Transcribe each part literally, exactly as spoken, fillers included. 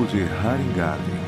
Tribo de Haringari.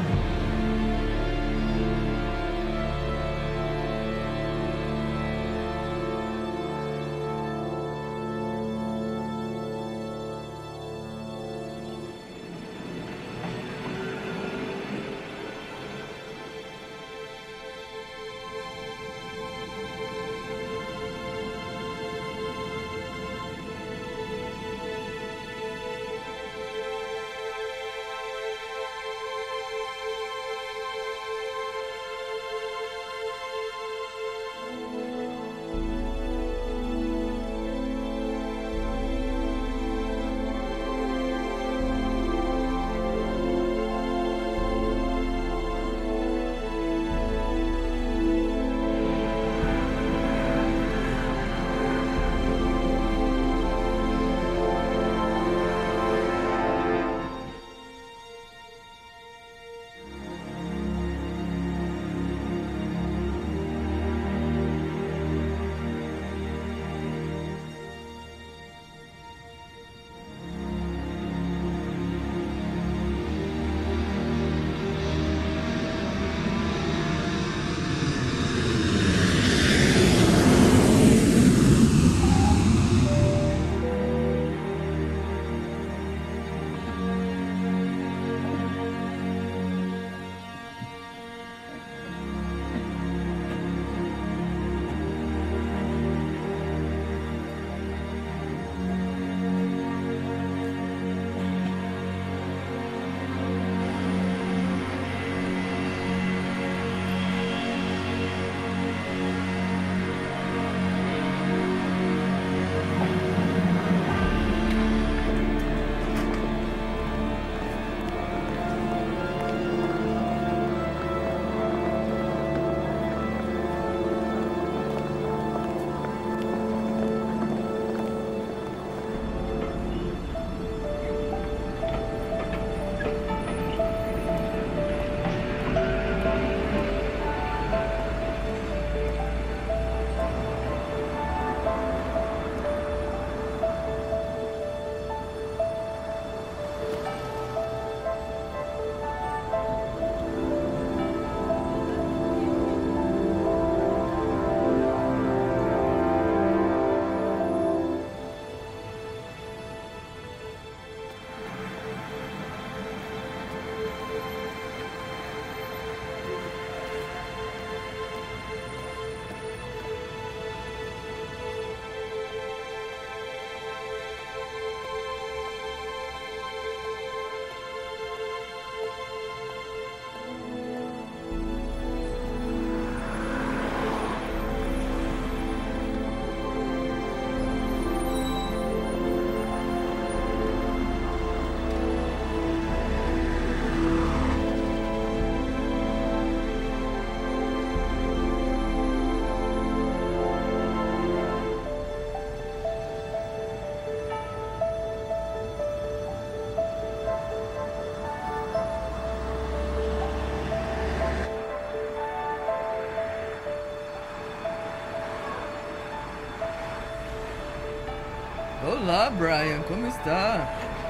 Olá, Brian, como está?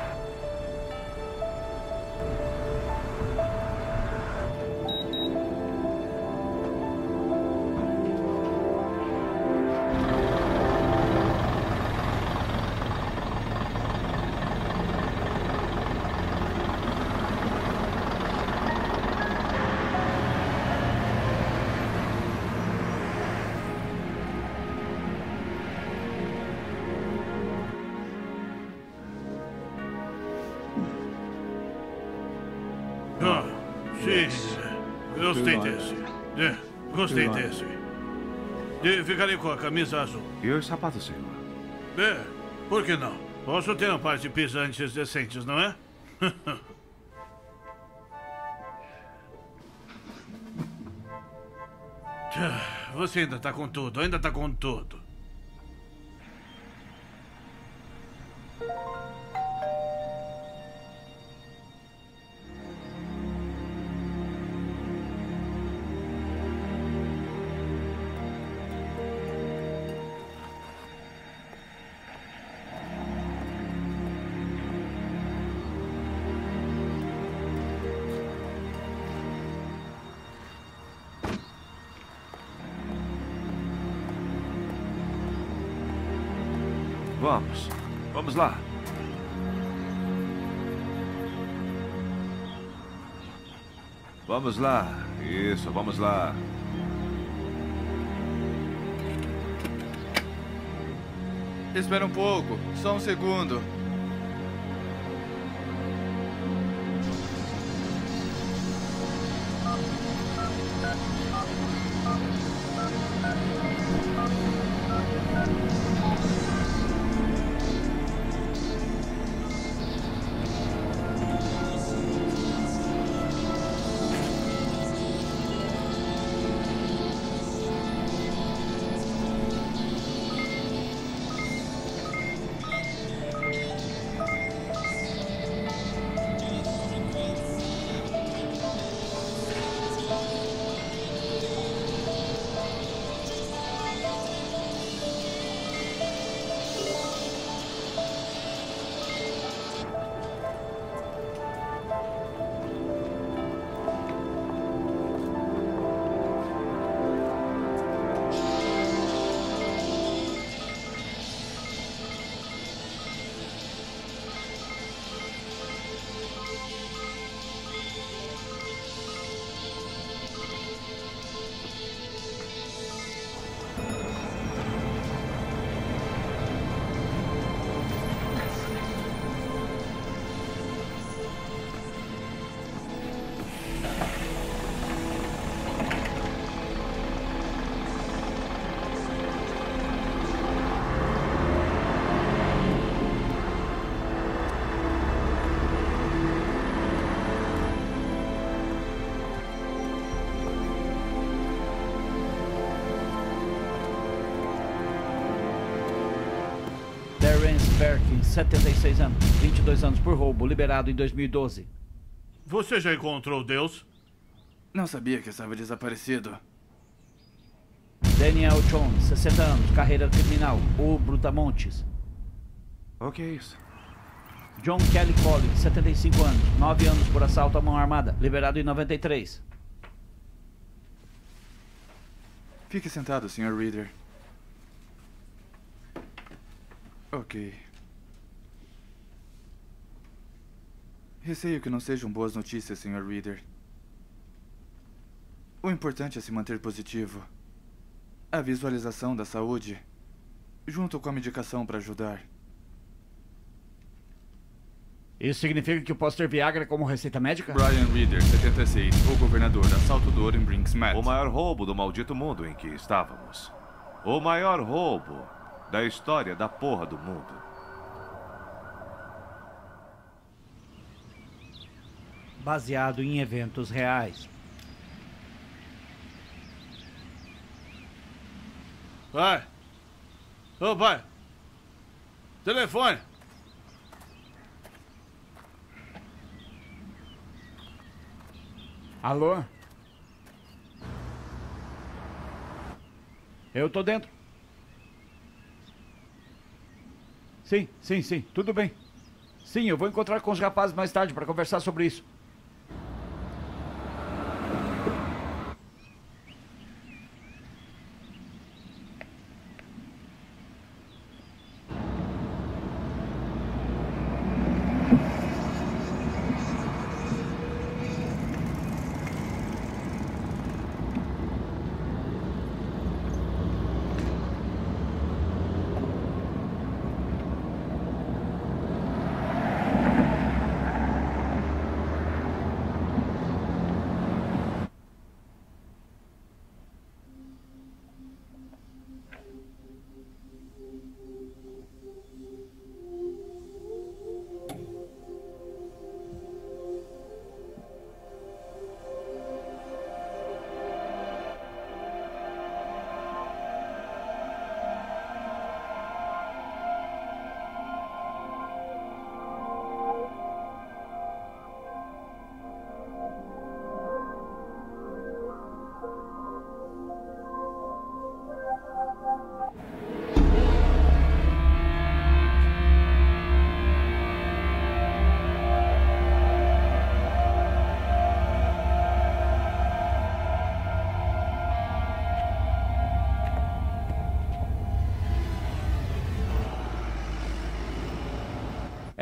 Gostei desse. É, gostei desse. E ficarei com a camisa azul. E os sapatos, senhor? É, por que não? Posso ter um par de pisantes decentes, não é? Você ainda tá com tudo, ainda tá com tudo. Vamos. Vamos lá. Vamos lá. Isso, vamos lá. Espera um pouco. Só um segundo. Perkins, setenta e seis anos, vinte e dois anos por roubo, liberado em dois mil e doze. Você já encontrou Deus? Não sabia que estava desaparecido. Daniel Jones, sessenta anos, carreira criminal, o Brutamontes. O que é isso? John Kelly Collins, setenta e cinco anos, nove anos por assalto à mão armada, liberado em noventa e três. Fique sentado, senhor Reader. Ok. Receio que não sejam boas notícias, senhor Reader. O importante é se manter positivo. A visualização da saúde, junto com a medicação para ajudar. Isso significa que eu posso ter Viagra como receita médica? Brian Reader, setenta e seis, o governador, assalto do ouro em Brinksmat. O maior roubo do maldito mundo em que estávamos. O maior roubo da história da porra do mundo. Baseado em eventos reais. Pai! Ô, pai! Telefone! Alô? Eu tô dentro. Sim, sim, sim, tudo bem. Sim, eu vou encontrar com os rapazes mais tarde para conversar sobre isso.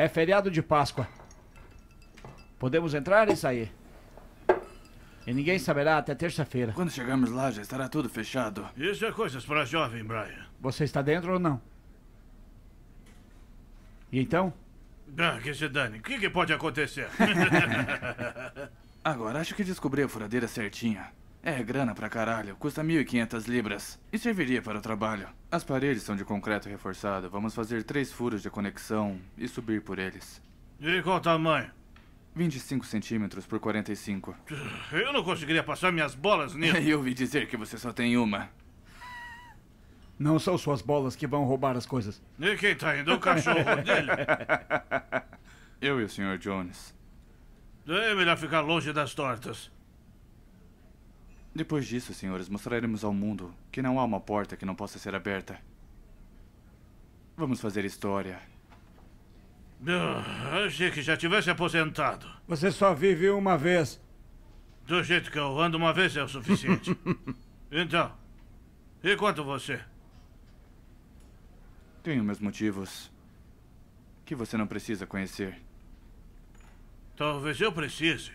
É feriado de Páscoa. Podemos entrar e sair. E ninguém saberá até terça-feira. Quando chegarmos lá, já estará tudo fechado. Isso é coisas para jovem, Brian. Você está dentro ou não? E então? Ah, que se dane. O que, que pode acontecer? Agora, acho que descobri a furadeira certinha. É grana pra caralho. Custa mil e quinhentas libras. E serviria para o trabalho. As paredes são de concreto reforçado. Vamos fazer três furos de conexão e subir por eles. E qual tamanho? vinte e cinco centímetros por quarenta e cinco. Eu não conseguiria passar minhas bolas nisso. E eu ouvi dizer que você só tem uma. Não são suas bolas que vão roubar as coisas. E quem tá indo? O cachorro dele? Eu e o senhor Jones. É melhor ficar longe das tortas. Depois disso, senhores, mostraremos ao mundo que não há uma porta que não possa ser aberta. Vamos fazer história. Ah, achei que já tivesse aposentado. Você só vive uma vez. Do jeito que eu ando, uma vez é o suficiente. Então, e quanto você? Tenho meus motivos que você não precisa conhecer. Talvez eu precise.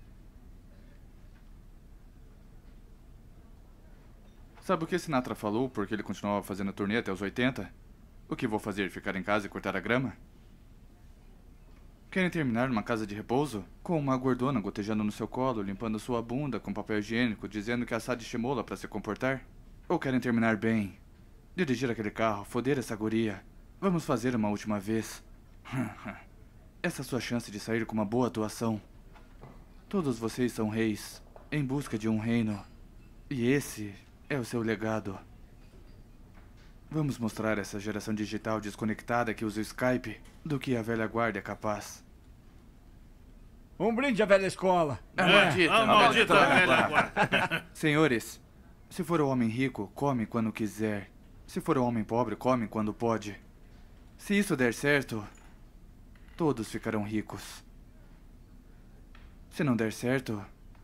Sabe o que Sinatra falou porque ele continuava fazendo turnê até os oitenta? O que vou fazer? Ficar em casa e cortar a grama? Querem terminar numa casa de repouso? Com uma gordona gotejando no seu colo, limpando sua bunda com papel higiênico, dizendo que assar de chimola para se comportar? Ou querem terminar bem? Dirigir aquele carro, foder essa guria. Vamos fazer uma última vez. Essa é a sua chance de sair com uma boa atuação. Todos vocês são reis, em busca de um reino. E esse é o seu legado. Vamos mostrar a essa geração digital desconectada que usa o Skype do que a velha guarda é capaz. Um brinde à velha escola. A É, maldita, a a maldita maldita velha guarda. Senhores, se for o homem rico, come quando quiser. Se for o homem pobre, come quando pode. Se isso der certo, todos ficarão ricos. Se não der certo,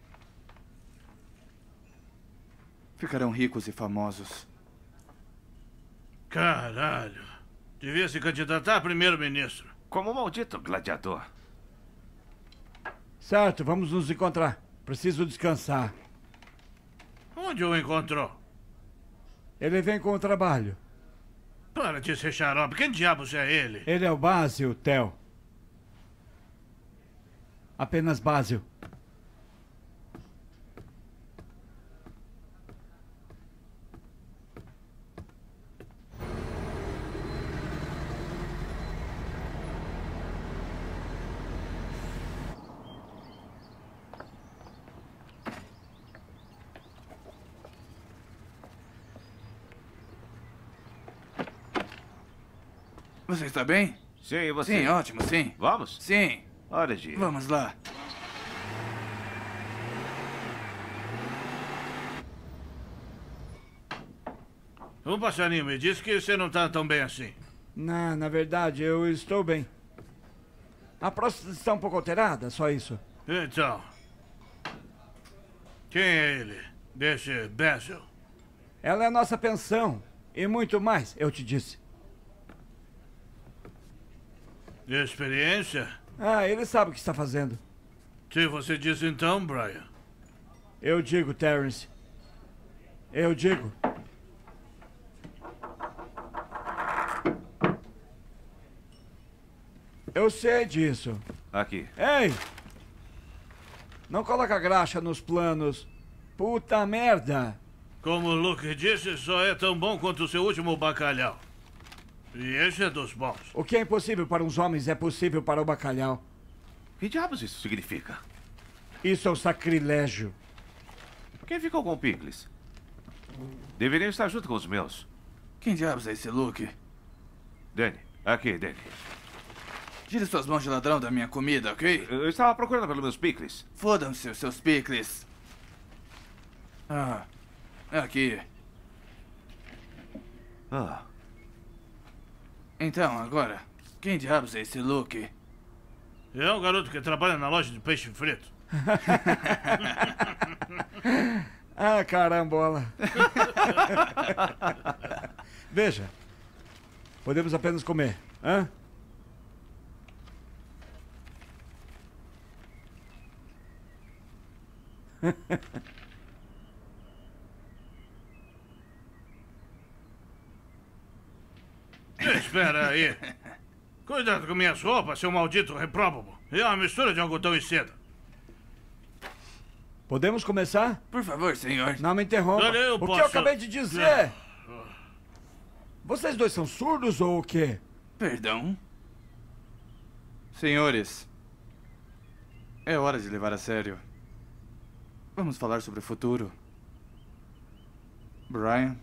ficarão ricos e famosos. Caralho. Devia se candidatar a primeiro-ministro. Como um maldito gladiador. Certo, vamos nos encontrar. Preciso descansar. Onde o encontrou? Ele vem com o trabalho. Para de ser xarope. Quem diabos é ele? Ele é o Basil, Theo. Apenas Basil. Você está bem? Sim, e você? Sim, ótimo, sim. Vamos? Sim. Hora de ir. Vamos lá. O passarinho me disse que você não tá tão bem assim. Na, na verdade, eu estou bem. A próstata está um pouco alterada, só isso. Então. Quem é ele? Desse Basil? Ela é a nossa pensão. E muito mais, eu te disse. Experiência? Ah, ele sabe o que está fazendo. Se você diz então, Brian. Eu digo, Terence. Eu digo. Eu sei disso. Aqui. Ei! Não coloca graxa nos planos. Puta merda! Como o Luke disse, só é tão bom quanto o seu último bacalhau. E esse é dos bons. O que é impossível para uns homens é possível para o bacalhau. Que diabos isso significa? Isso é um sacrilégio. Quem ficou com o Pickles? Deveriam estar junto com os meus. Quem diabos é esse Luke? Danny, aqui, Danny. Tire suas mãos de ladrão da minha comida, ok? Eu estava procurando pelos meus Pickles. Fodam-se os seus picles. Ah, aqui. Ah, Então, agora, quem diabos é esse Luke? É um garoto que trabalha na loja de peixe frito. Ah, carambola. Veja. Podemos apenas comer, hã? Espera aí. Cuidado com minhas roupas, seu maldito repróbabo. É uma mistura de algodão e seda. Podemos começar? Por favor, senhor. Não me interrompa. Olha, eu o posso... que eu acabei de dizer? Vocês dois são surdos ou o quê? Perdão? Senhores, é hora de levar a sério. Vamos falar sobre o futuro. Brian?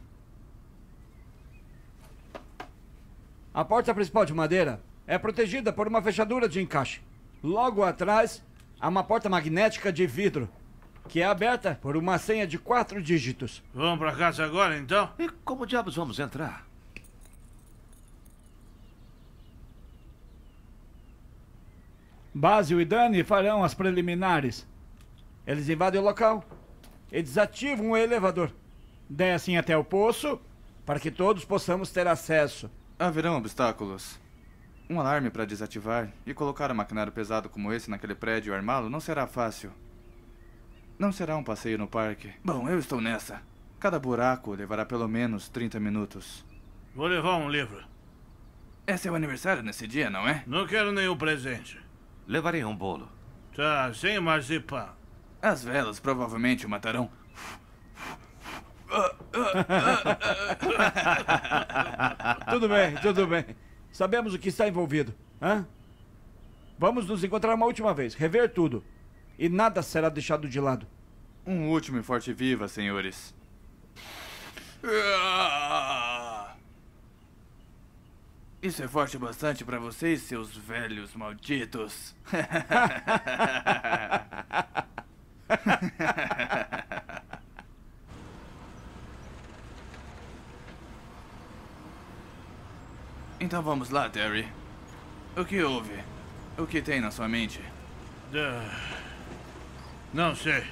A porta principal de madeira é protegida por uma fechadura de encaixe. Logo atrás, há uma porta magnética de vidro, que é aberta por uma senha de quatro dígitos. Vamos pra casa agora, então? E como diabos vamos entrar? Basil e Dani farão as preliminares. Eles invadem o local e desativam o elevador. Descem até o poço para que todos possamos ter acesso. Haverão obstáculos. Um alarme para desativar e colocar um maquinário pesado como esse naquele prédio e armá-lo não será fácil. Não será um passeio no parque. Bom, eu estou nessa. Cada buraco levará pelo menos trinta minutos. Vou levar um livro. É seu aniversário nesse dia, não é? Não quero nenhum presente. Levarei um bolo. Tá, sem marzipan. As velas provavelmente o matarão. Tudo bem, tudo bem. Sabemos o que está envolvido. Hã? Vamos nos encontrar uma última vez, rever tudo. E nada será deixado de lado. Um último e forte viva, senhores. Isso é forte bastante para vocês, seus velhos malditos. Então vamos lá, Terry. O que houve? O que tem na sua mente? Ah, não sei.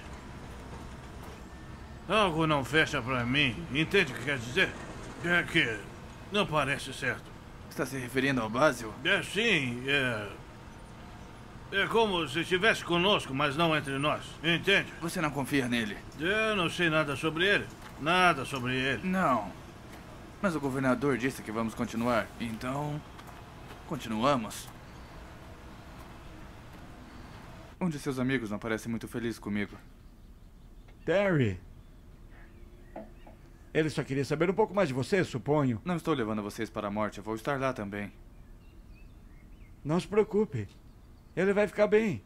Algo não fecha pra mim. Entende o que quer dizer? É que não parece certo. Está se referindo ao Basil? É sim, é... É como se estivesse conosco, mas não entre nós. Entende? Você não confia nele? Eu não sei nada sobre ele. Nada sobre ele. Não. Mas o governador disse que vamos continuar. Então, continuamos. Um de seus amigos não parece muito feliz comigo. Terry. Ele só queria saber um pouco mais de você, suponho. Não estou levando vocês para a morte. Eu vou estar lá também. Não se preocupe. Ele vai ficar bem.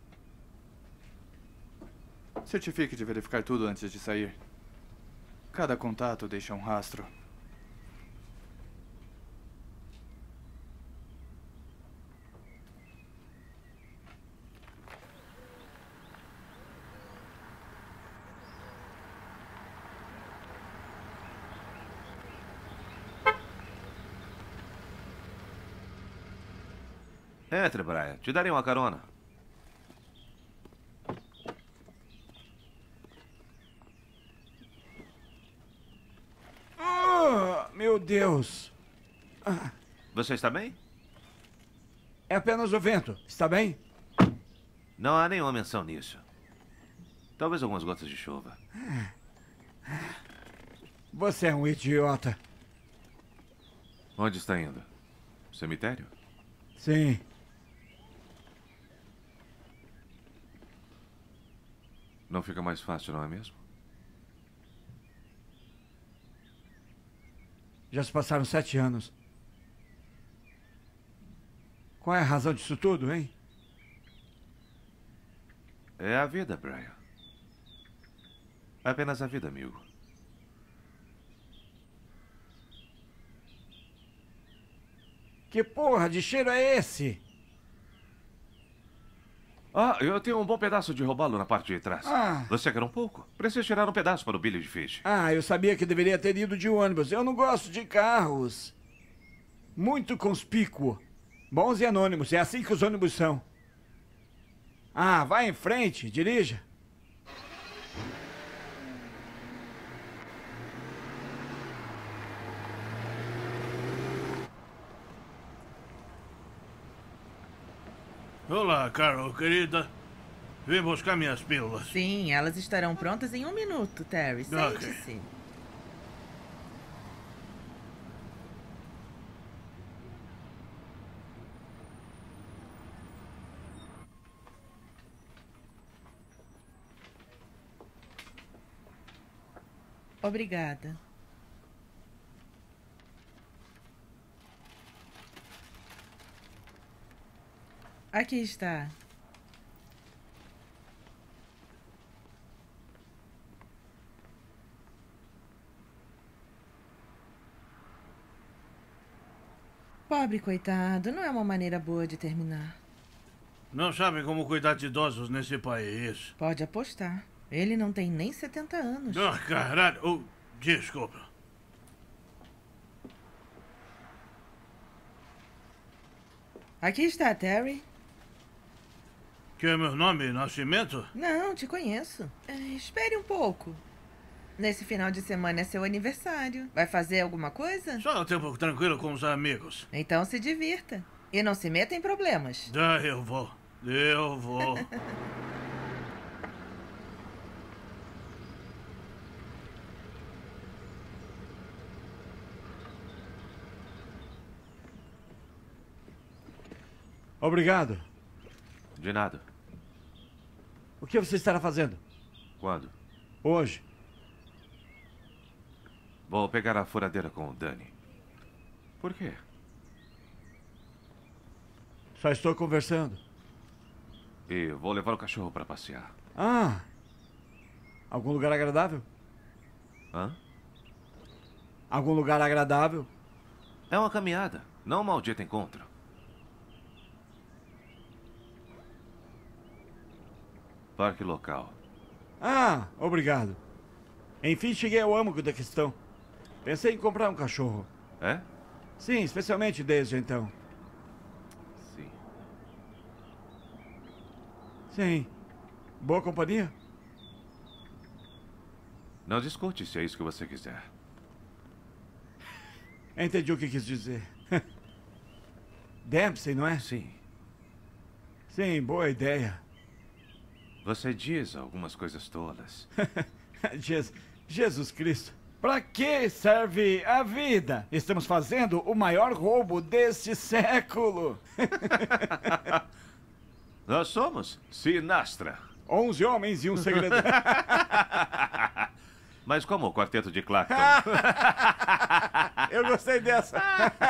Certifique de verificar tudo antes de sair. Cada contato deixa um rastro. Entre, Brian. Te darei uma carona. Ah, meu Deus. Ah, Você está bem? é apenas o vento. Está bem? Não há nenhuma menção nisso. Talvez algumas gotas de chuva. Você é um idiota. Onde está indo? Cemitério? Sim. Não fica mais fácil, não é mesmo? Já se passaram sete anos. Qual é a razão disso tudo, hein? É a vida, Brian. Apenas a vida, amigo. Que porra de cheiro é esse? Ah, eu tenho um bom pedaço de robalo na parte de trás. Ah. Você quer um pouco? Preciso tirar um pedaço para o Billy de Fish. Ah, eu sabia que deveria ter ido de ônibus. Eu não gosto de carros. Muito conspícuo. Bons e anônimos. É assim que os ônibus são. Ah, vai em frente. Dirija. Olá, Carol, querida. vem buscar minhas pílulas. Sim, elas estarão prontas em um minuto, Terry. Ok. Sente-se. Obrigada. Aqui está. Pobre coitado, não é uma maneira boa de terminar. Não sabem como cuidar de idosos nesse país. Pode apostar. Ele não tem nem setenta anos. Ah, caralho. Oh, desculpa. Aqui está, Terry. Que é meu nome e nascimento? Não, te conheço. É, espere um pouco. Nesse final de semana é seu aniversário. Vai fazer alguma coisa? Só um tempo tranquilo com os amigos. Então se divirta. E não se meta em problemas. Ah, eu vou. Eu vou. Obrigado. De nada. O que você estará fazendo? Quando? Hoje. Vou pegar a furadeira com o Danny. Por quê? Só estou conversando. E vou levar o cachorro para passear. Ah. Algum lugar agradável? Hã? Algum lugar agradável? É uma caminhada, não um maldito encontro. Parque local. Ah, obrigado. Enfim, cheguei ao âmago da questão. Pensei em comprar um cachorro. É? Sim, especialmente desde então. Sim. Sim. Boa companhia? Não discute se é isso que você quiser. Entendi o que quis dizer. Dempsey, não é? Sim. Sim, boa ideia. Você diz algumas coisas tolas. Jesus, Jesus Cristo. Para que serve a vida? Estamos fazendo o maior roubo deste século. Nós somos Sinastra. Onze homens e um segredo. Mas como o quarteto de Clacton? Eu gostei dessa.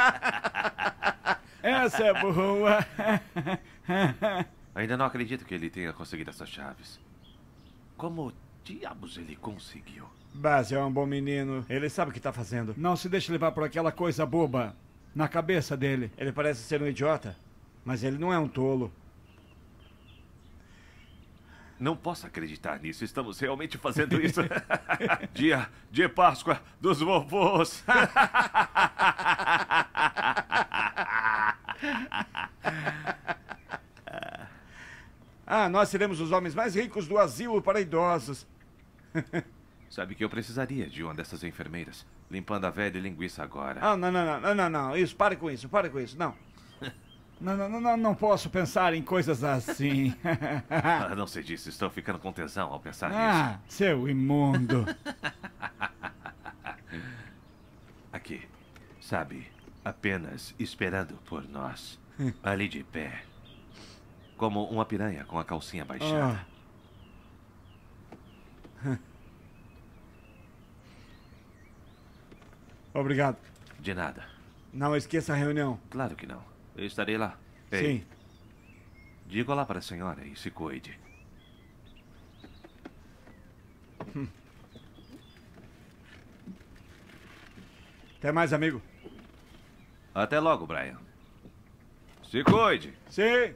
Essa é boa. Ainda não acredito que ele tenha conseguido essas chaves. Como diabos ele conseguiu? Base é um bom menino. Ele sabe o que está fazendo. Não se deixe levar por aquela coisa boba na cabeça dele. Ele parece ser um idiota, mas ele não é um tolo. Não posso acreditar nisso. Estamos realmente fazendo isso. Dia de Páscoa dos vovôs. Ah, nós seremos os homens mais ricos do asilo para idosos. Sabe que eu precisaria de uma dessas enfermeiras, limpando a velha linguiça agora. Ah, não, não, não, não, não, não. Isso, pare com isso, pare com isso, não. Não, não, não, não, não posso pensar em coisas assim. Ah, não sei disso, estou ficando com tesão ao pensar Ah, nisso. seu imundo. Aqui, sabe, apenas esperando por nós, ali de pé. Como uma piranha com a calcinha baixada. Ah. Obrigado. De nada. Não esqueça a reunião. Claro que não. Eu estarei lá. Ei, Sim. diga lá para a senhora e se cuide. Hum. Até mais, amigo. Até logo, Brian. Se cuide. Sim.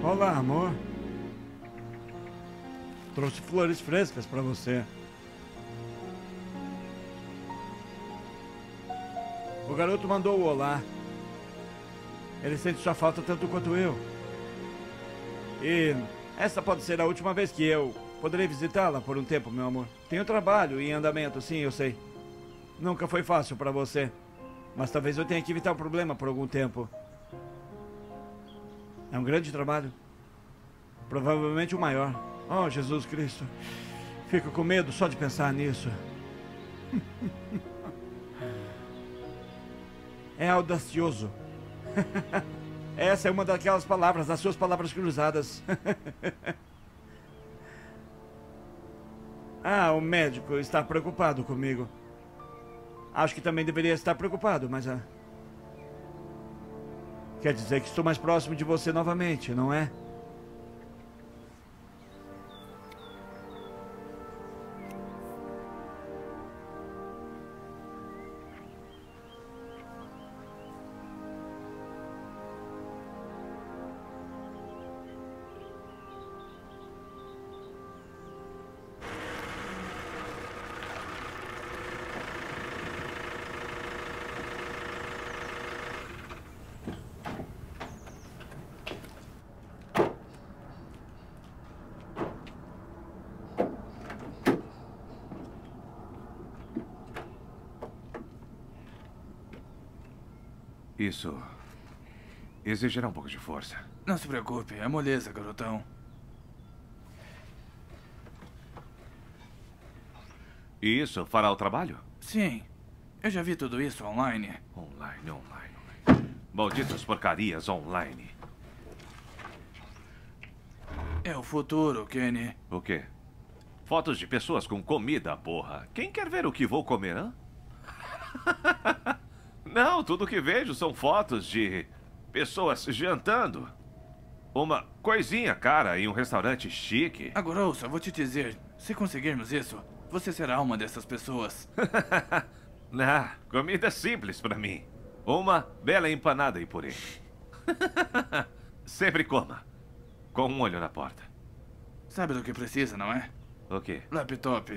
Olá, amor. Trouxe flores frescas pra você. O garoto mandou o olá. Ele sente sua falta tanto quanto eu. E essa pode ser a última vez que eu poderei visitá-la por um tempo, meu amor. Tenho trabalho em andamento, sim, eu sei. Nunca foi fácil pra você. Mas talvez eu tenha que evitar um problema por algum tempo. É um grande trabalho. Provavelmente o maior. Oh, Jesus Cristo. Fico com medo só de pensar nisso. É audacioso. Essa é uma daquelas palavras, das suas palavras cruzadas. Ah, o médico está preocupado comigo. Acho que também deveria estar preocupado, mas... Ah, quer dizer que estou mais próximo de você novamente, não é? Isso exigirá um pouco de força. Não se preocupe, é moleza, garotão. E isso fará o trabalho? Sim, eu já vi tudo isso online. Online, online, online. Malditas porcarias online. É o futuro, Kenny. O quê? Fotos de pessoas com comida, porra. Quem quer ver o que vou comer, hã? Não, tudo que vejo são fotos de pessoas jantando. Uma coisinha cara em um restaurante chique. Agora ouça, vou te dizer, se conseguirmos isso, você será uma dessas pessoas. Não, comida simples pra mim. Uma bela empanada e purê. Sempre coma. Com um olho na porta. Sabe do que precisa, não é? O quê? Laptop.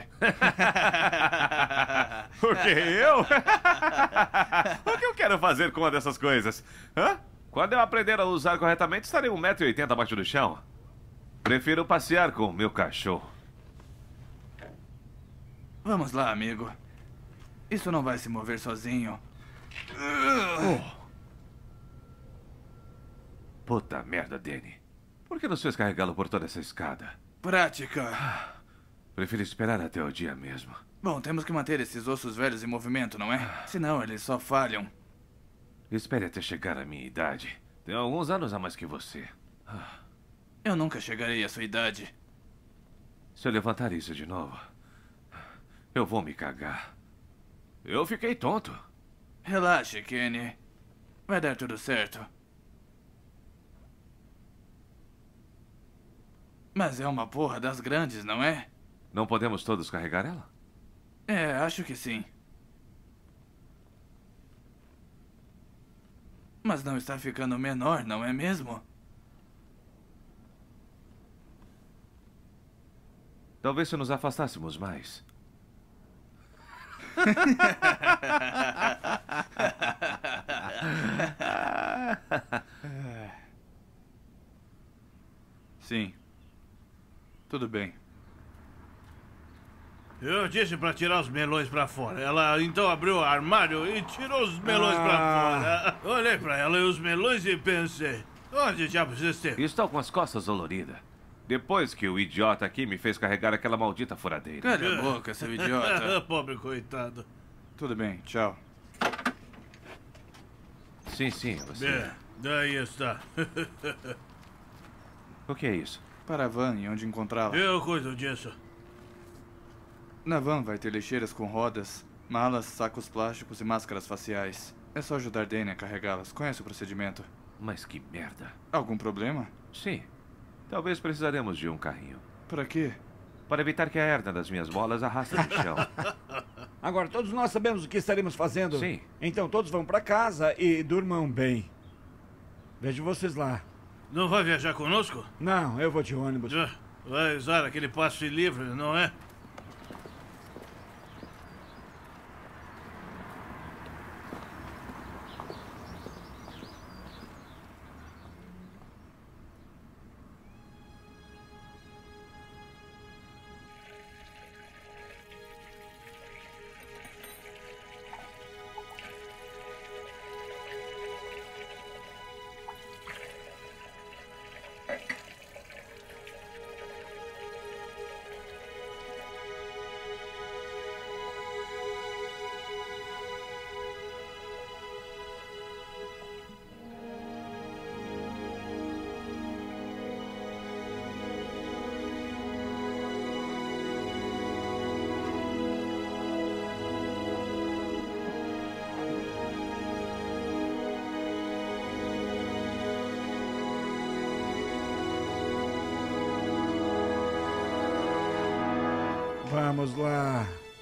O que, eu? O que eu quero fazer com uma dessas coisas? Hã? Quando eu aprender a usar corretamente, estarei um metro e oitenta abaixo do chão. Prefiro passear com o meu cachorro. Vamos lá, amigo. Isso não vai se mover sozinho. Oh. Puta merda, Danny. Por que nos fez carregá-lo por toda essa escada? Prática. Prefiro esperar até o dia mesmo. Bom, temos que manter esses ossos velhos em movimento, não é? Senão eles só falham. Espere até chegar à minha idade. Tenho alguns anos a mais que você. Eu nunca chegarei à sua idade. Se eu levantar isso de novo, eu vou me cagar. Eu fiquei tonto. Relaxe, Kenny. Vai dar tudo certo. Mas é uma porra das grandes, não é? Não podemos todos carregar ela? É, acho que sim. Mas não está ficando menor, não é mesmo? Talvez se nos afastássemos mais. Sim. Tudo bem. Eu disse pra tirar os melões pra fora. Ela então abriu o armário e tirou os melões Ah. pra fora. Olhei pra ela e os melões e pensei... Onde diabos esteve? Estou com as costas doloridas. Depois que o idiota aqui me fez carregar aquela maldita furadeira. Calha a boca, seu idiota. Pobre coitado. Tudo bem, tchau. Sim, sim, você. É, daí está. O que é isso? Para a van e onde encontrá-la. Eu cuido disso. Na van vai ter lixeiras com rodas, malas, sacos plásticos e máscaras faciais. É só ajudar Danny a carregá-las. Conhece o procedimento? Mas que merda. Algum problema? Sim. Talvez precisaremos de um carrinho. Para quê? Para evitar que a hernia das minhas bolas arraste no chão. Agora, todos nós sabemos o que estaremos fazendo. Sim. Então todos vão pra casa e durmam bem. Vejo vocês lá. Não vai viajar conosco? Não, eu vou de ônibus. Já. Vai usar aquele passe livre, não é? Vamos lá.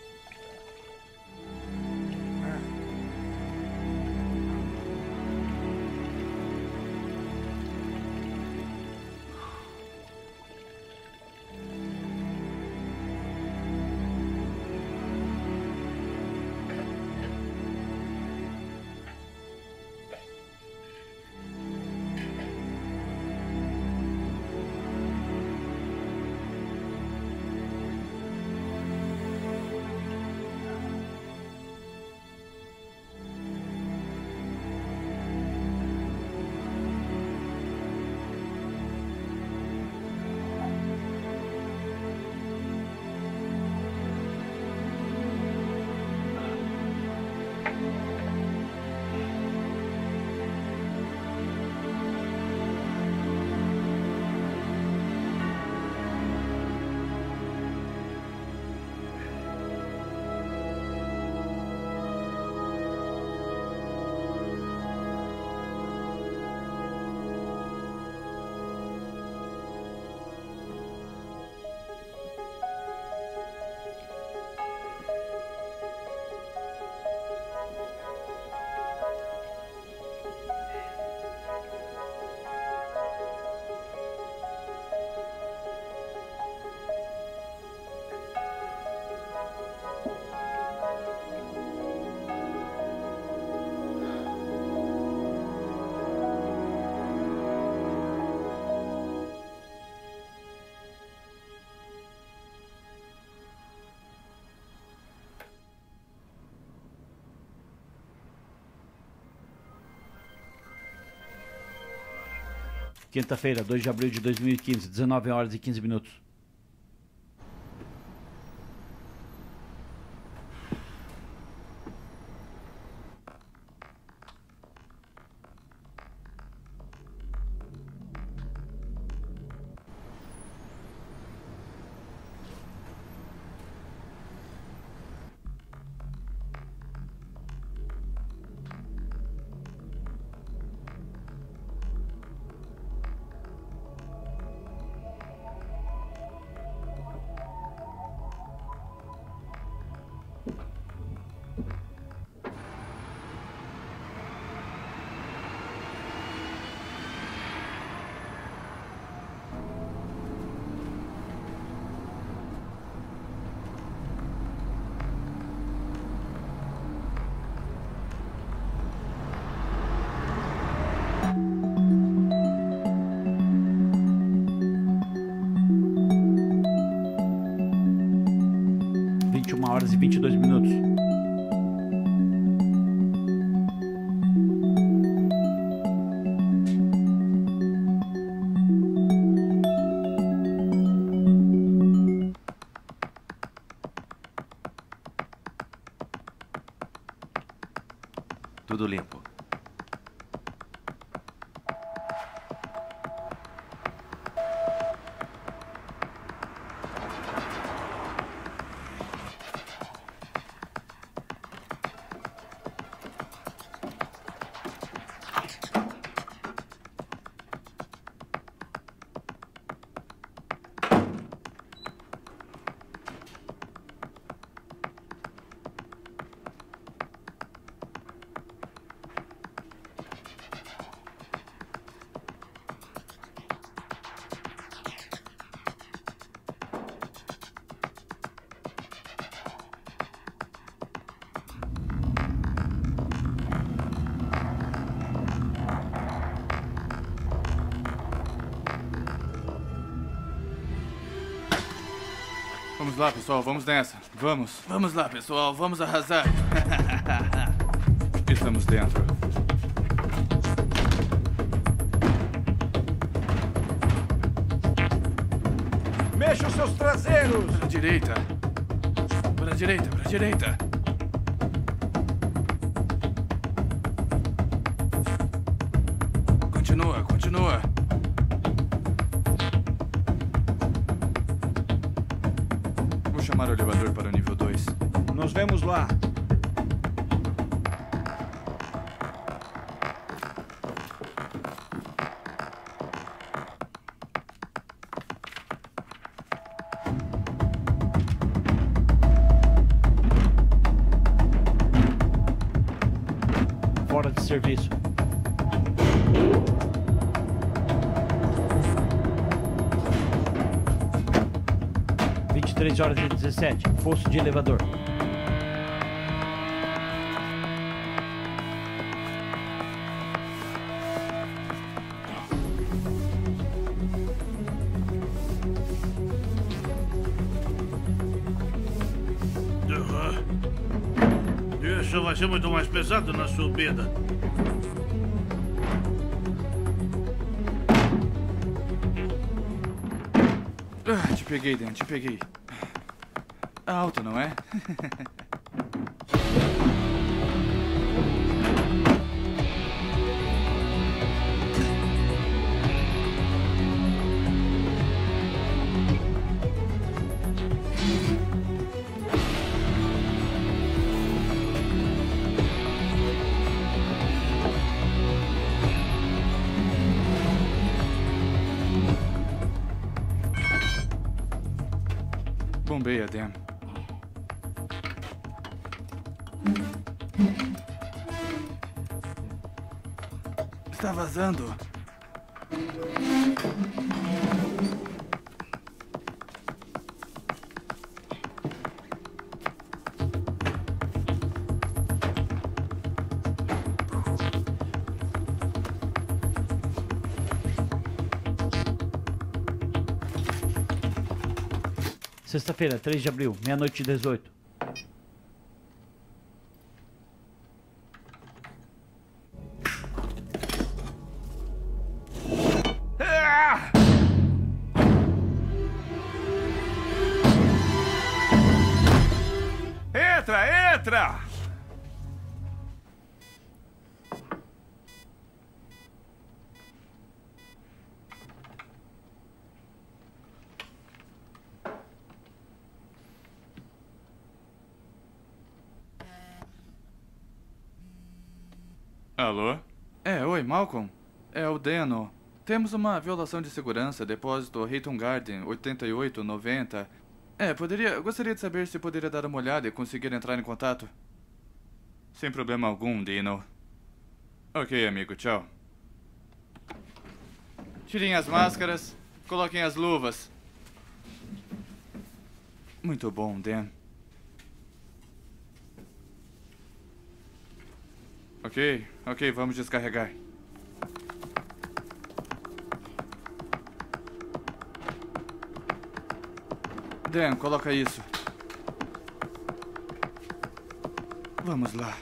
Quinta-feira, dois de abril de dois mil e quinze, dezenove horas e quinze minutos. vinte e uma horas e vinte e dois minutos. Tudo limpo. Vamos lá, pessoal, vamos nessa. Vamos. Vamos lá, pessoal, vamos arrasar. Estamos dentro. Mexa os seus traseiros! Para a direita. Para a direita, para a direita. Continua, continua. Vou chamar o elevador para o nível dois. Nos vemos lá. Fora de serviço. vinte e três horas e dezessete. Fosso de elevador. Aham. Isso vai ser muito mais pesado na subida. Ah, te peguei, Dan, te peguei. Alto, não é? Bombeia, Dan. Está vazando. Sexta-feira, três de abril, meia-noite e dezoito. Ah! Entra, entra! Alô? É, oi, Malcolm. É o Deno. Temos uma violação de segurança, depósito Hayton Garden, oitenta e oito noventa. É, poderia... Gostaria de saber se poderia dar uma olhada e conseguir entrar em contato. Sem problema algum, Dino. Ok, amigo, tchau. Tirem as máscaras, coloquem as luvas. Muito bom, Dan. Ok, ok, vamos descarregar. Dan, coloca isso. Vamos lá.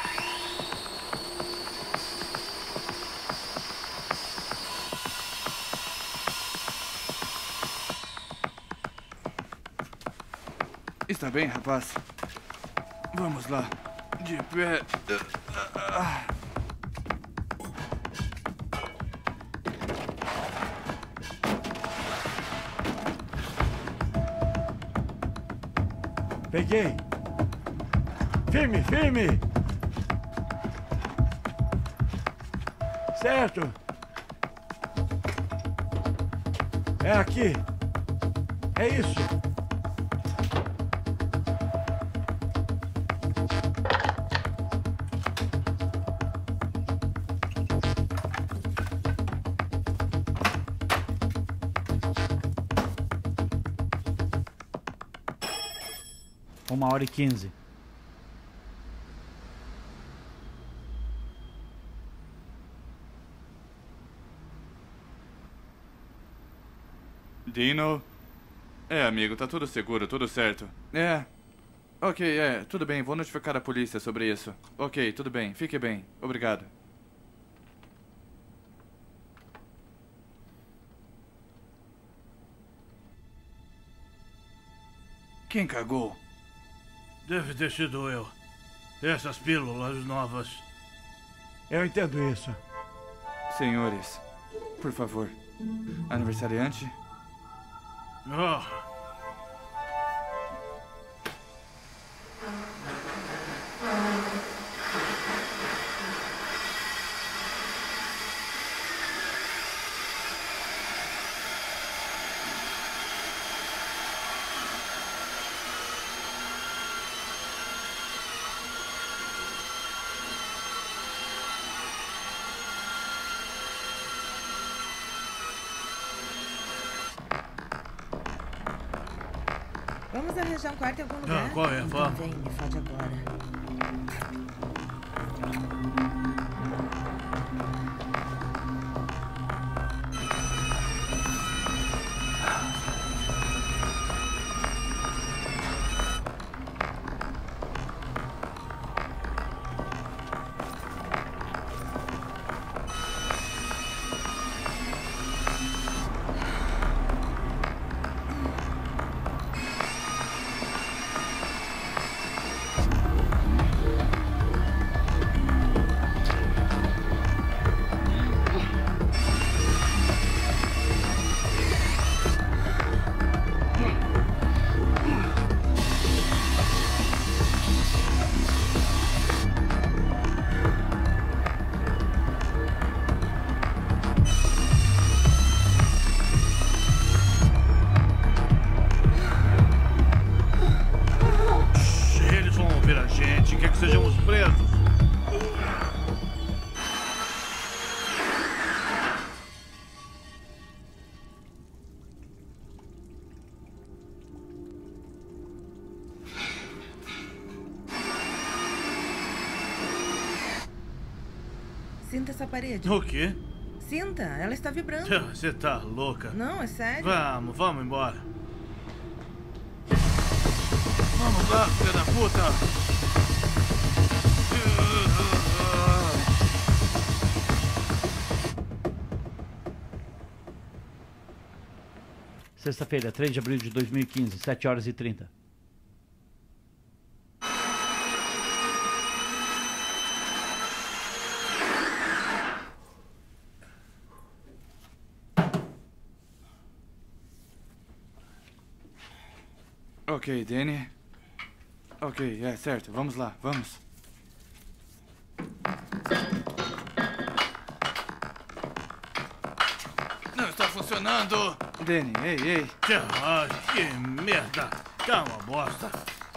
Está bem, rapaz? Vamos lá. De pé. Peguei. Firme, firme. Certo. É aqui. É isso. Uma hora e quinze. Dino? É, amigo, tá tudo seguro, tudo certo. É. Ok, é, tudo bem, vou notificar a polícia sobre isso. Ok, tudo bem, fique bem. Obrigado. Quem cagou? Deve ter sido eu. Essas pílulas novas. Eu entendo isso. Senhores, por favor. Aniversariante? Oh. Vamos arranjar um quarto em algum lugar? Ah, qual é? Então Vamos. vem, me fode agora. Sinta essa parede. O quê? Sinta, ela está vibrando. Você tá louca. Não, é sério. Vamos, vamos embora. Vamos lá, filha da puta! Sexta-feira, três de abril de dois mil e quinze, sete horas e trinta. Ok, Danny. Ok, é certo. Vamos lá, vamos. Não está funcionando! Danny, ei, ei. Ah, que merda! Calma, bosta.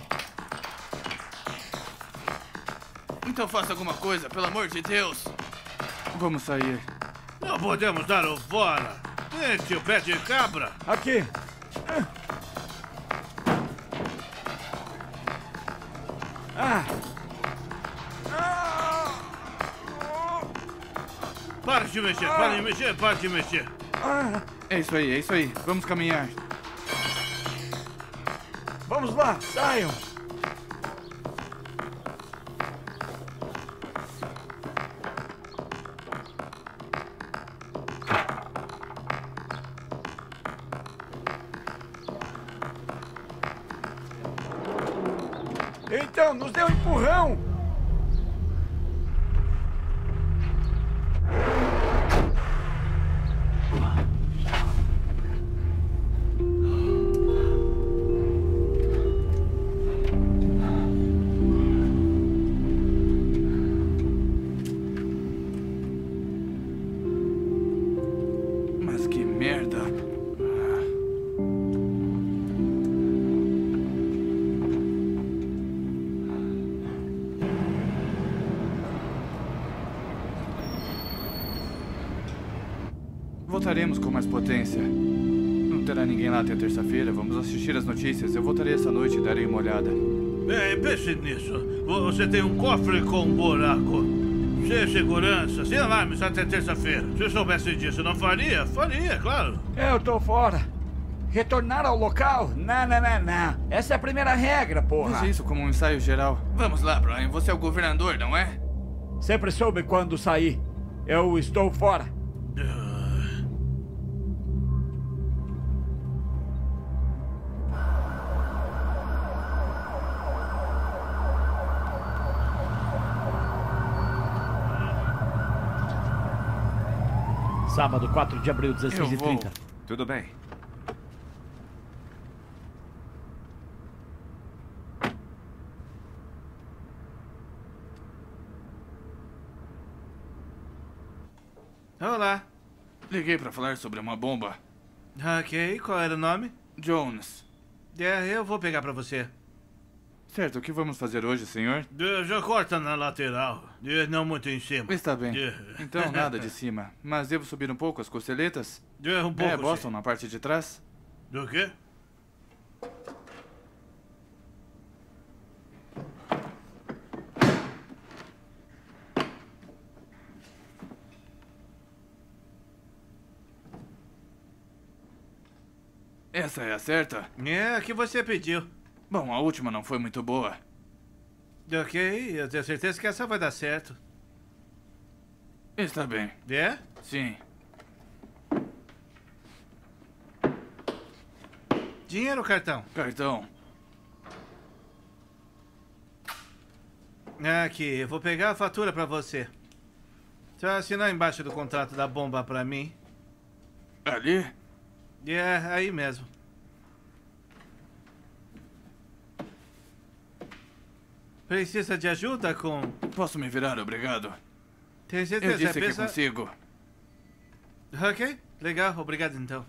Então faça alguma coisa, pelo amor de Deus. Vamos sair. Não podemos dar o fora. Esse o pé de cabra. Aqui. Ah. Para de mexer, para de mexer, para de mexer. É isso aí, é isso aí. Vamos caminhar. Vamos lá, saiam. Então, nos dê um empurrão! Mas que merda! Voltaremos com mais potência. Não terá ninguém lá até terça-feira. Vamos assistir as notícias. Eu voltarei essa noite e darei uma olhada. Bem, pense nisso. Você tem um cofre com um buraco. Sem segurança, sem alarmes até terça-feira. Se eu soubesse disso, não faria? Faria, claro. Eu tô fora. Retornar ao local? Não, não, não, não. Essa é a primeira regra, porra. Veja isso como um ensaio geral. Vamos lá, Brian. Você é o governador, não é? Sempre soube quando sair. Eu estou fora. Sábado, quatro de abril, dezesseis e trinta. Tudo bem. Olá. Liguei pra falar sobre uma bomba. Ok, qual era o nome? Jones. É, eu vou pegar pra você. Certo, o que vamos fazer hoje, senhor? É, já corta na lateral. É, não muito em cima. Está bem. É. Então, nada de cima. Mas devo subir um pouco as costeletas? É, um pouco. É, Boston sim. na parte de trás? Do quê? Essa é a certa? É, a que você pediu. Bom, a última não foi muito boa. Ok, eu tenho certeza que essa vai dar certo. Está bem. É? Sim. Dinheiro ou cartão? Cartão. Aqui, eu vou pegar a fatura pra você. Só assinar embaixo do contrato da bomba pra mim. Ali? É, aí mesmo. Precisa de ajuda com... Posso me virar, obrigado. Tem certeza? Eu disse é que pensa- consigo. Ok, legal, obrigado então.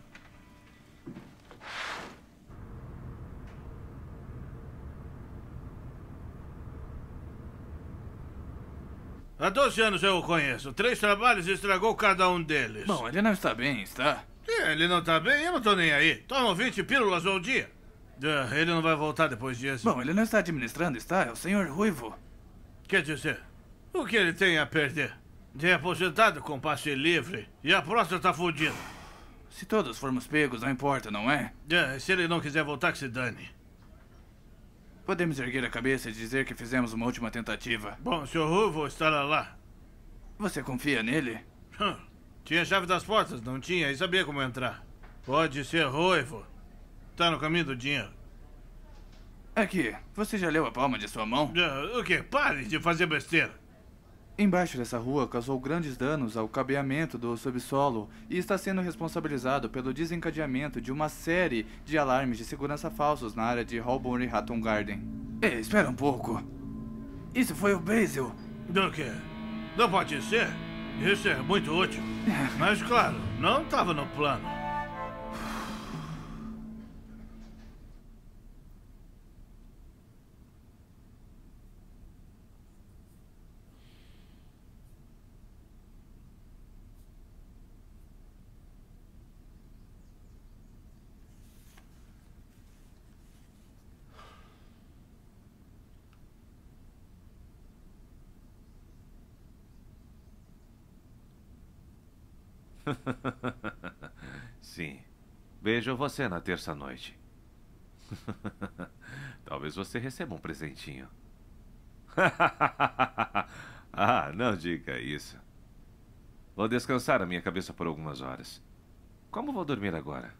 Há doze anos eu o conheço. Três trabalhos e estragou cada um deles. Bom, ele não está bem, está? É, ele não tá bem, eu não tô nem aí. Tomam vinte pílulas ao dia. Ah, ele não vai voltar depois disso. Bom, ele não está administrando, está? É o senhor Ruivo. Quer dizer, o que ele tem a perder? É aposentado com passe livre e a próstata tá fodida. Se todos formos pegos, não importa, não é? É, se ele não quiser voltar, que se dane. Podemos erguer a cabeça e dizer que fizemos uma última tentativa. Bom, seu Ruivo estará lá. Você confia nele? Hum, tinha a chave das portas, não tinha, e sabia como entrar. Pode ser Ruivo. Tá no caminho do dinheiro. Aqui, você já leu a palma de sua mão? É, o quê? Pare de fazer besteira. Embaixo dessa rua causou grandes danos ao cabeamento do subsolo e está sendo responsabilizado pelo desencadeamento de uma série de alarmes de segurança falsos na área de Holborn Hatton Garden. Ei, espera um pouco. Isso foi o Basil. Do quê? Não pode ser. Isso é muito útil. Mas claro, não estava no plano. Sim. Vejo você na terça-noite. Talvez você receba um presentinho. Ah, não diga isso. Vou descansar a minha cabeça por algumas horas. Como vou dormir agora?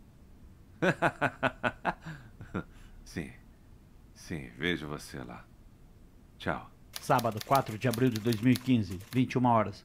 Sim. Sim, vejo você lá. Tchau. Sábado, quatro de abril de dois mil e quinze, vinte e uma horas.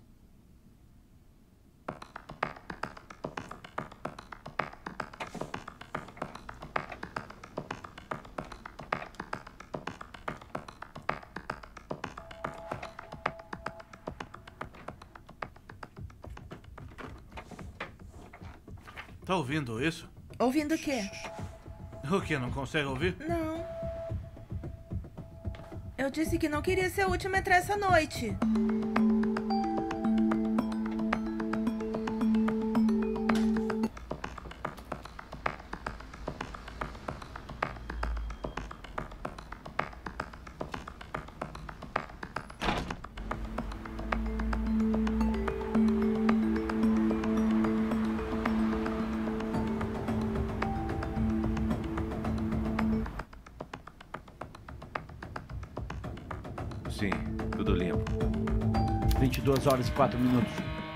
Tá ouvindo isso? Ouvindo o quê? O que, não consegue ouvir? Não. Eu disse que não queria ser a última a entrar essa noite. sim. Tudo limpo. vinte e duas horas e quatro minutos.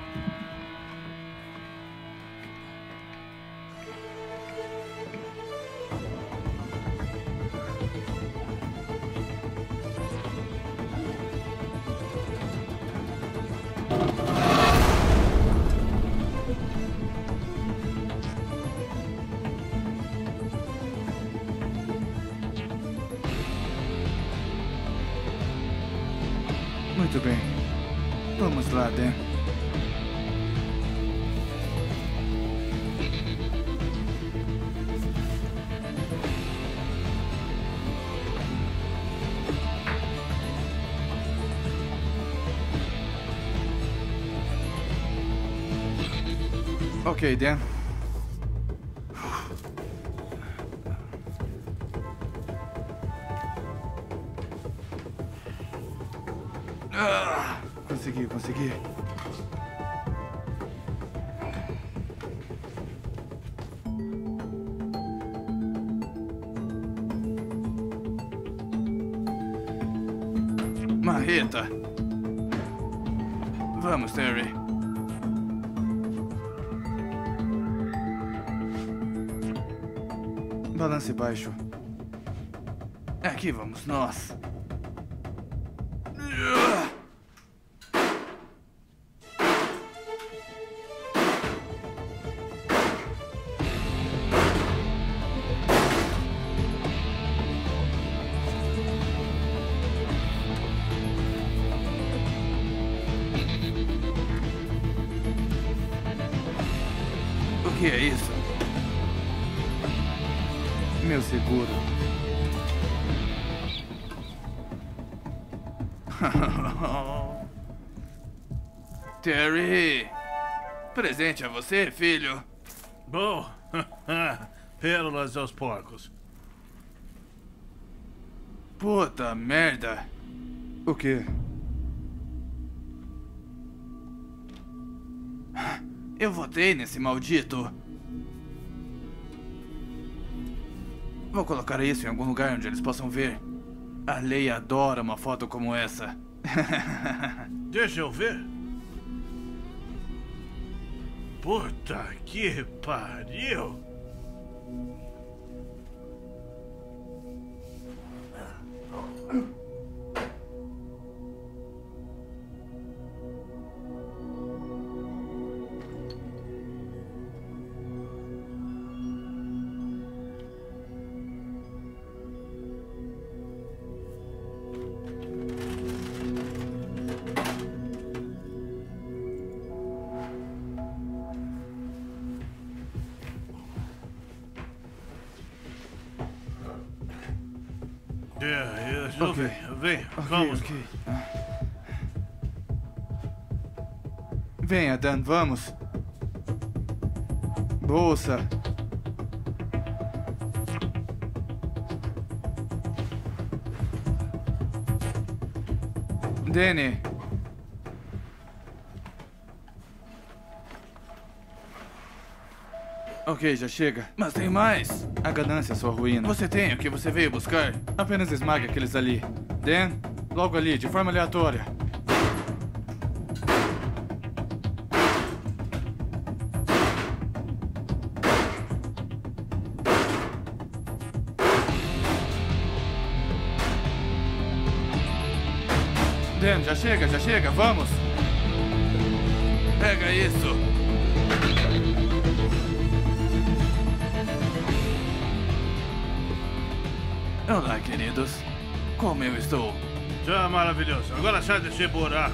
Muito bem. Vamos lá, Dan. Ok, Dan. Ah, consegui, consegui. Marreta. Vamos, Terry. Balance baixo. Aqui vamos nós. O que é isso? Meu seguro. Terry! Presente a você, filho. Bom, pérolas aos porcos. Puta merda. O quê? Eu votei nesse maldito. Vou colocar isso em algum lugar onde eles possam ver. A lei adora uma foto como essa. Deixa eu ver. Puta que pariu. É, isso, Ok. vem, vem, Ok, vamos. ok. Venha, Dan, vamos. Bolsa. Danny. Ok, já chega. Mas tem mais. A ganância é sua ruína. Você tem o que você veio buscar? Apenas esmague aqueles ali. Dan, logo ali, de forma aleatória. Dan, já chega, já chega, vamos! Pega isso! Olá, queridos. Como eu estou? Tá maravilhoso. Agora sai desse buraco.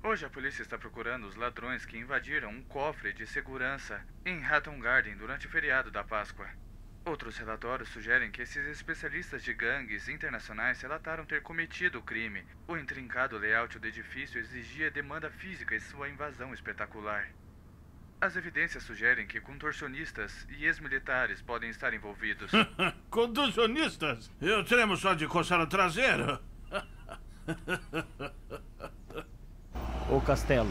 Hoje a polícia está procurando os ladrões que invadiram um cofre de segurança em Hatton Garden durante o feriado da Páscoa. Outros relatórios sugerem que esses especialistas de gangues internacionais relataram ter cometido o crime. O intrincado layout do edifício exigia demanda física e sua invasão espetacular. As evidências sugerem que contorcionistas e ex-militares podem estar envolvidos. Contorcionistas? Eu teremos só de coçar o traseiro. O castelo.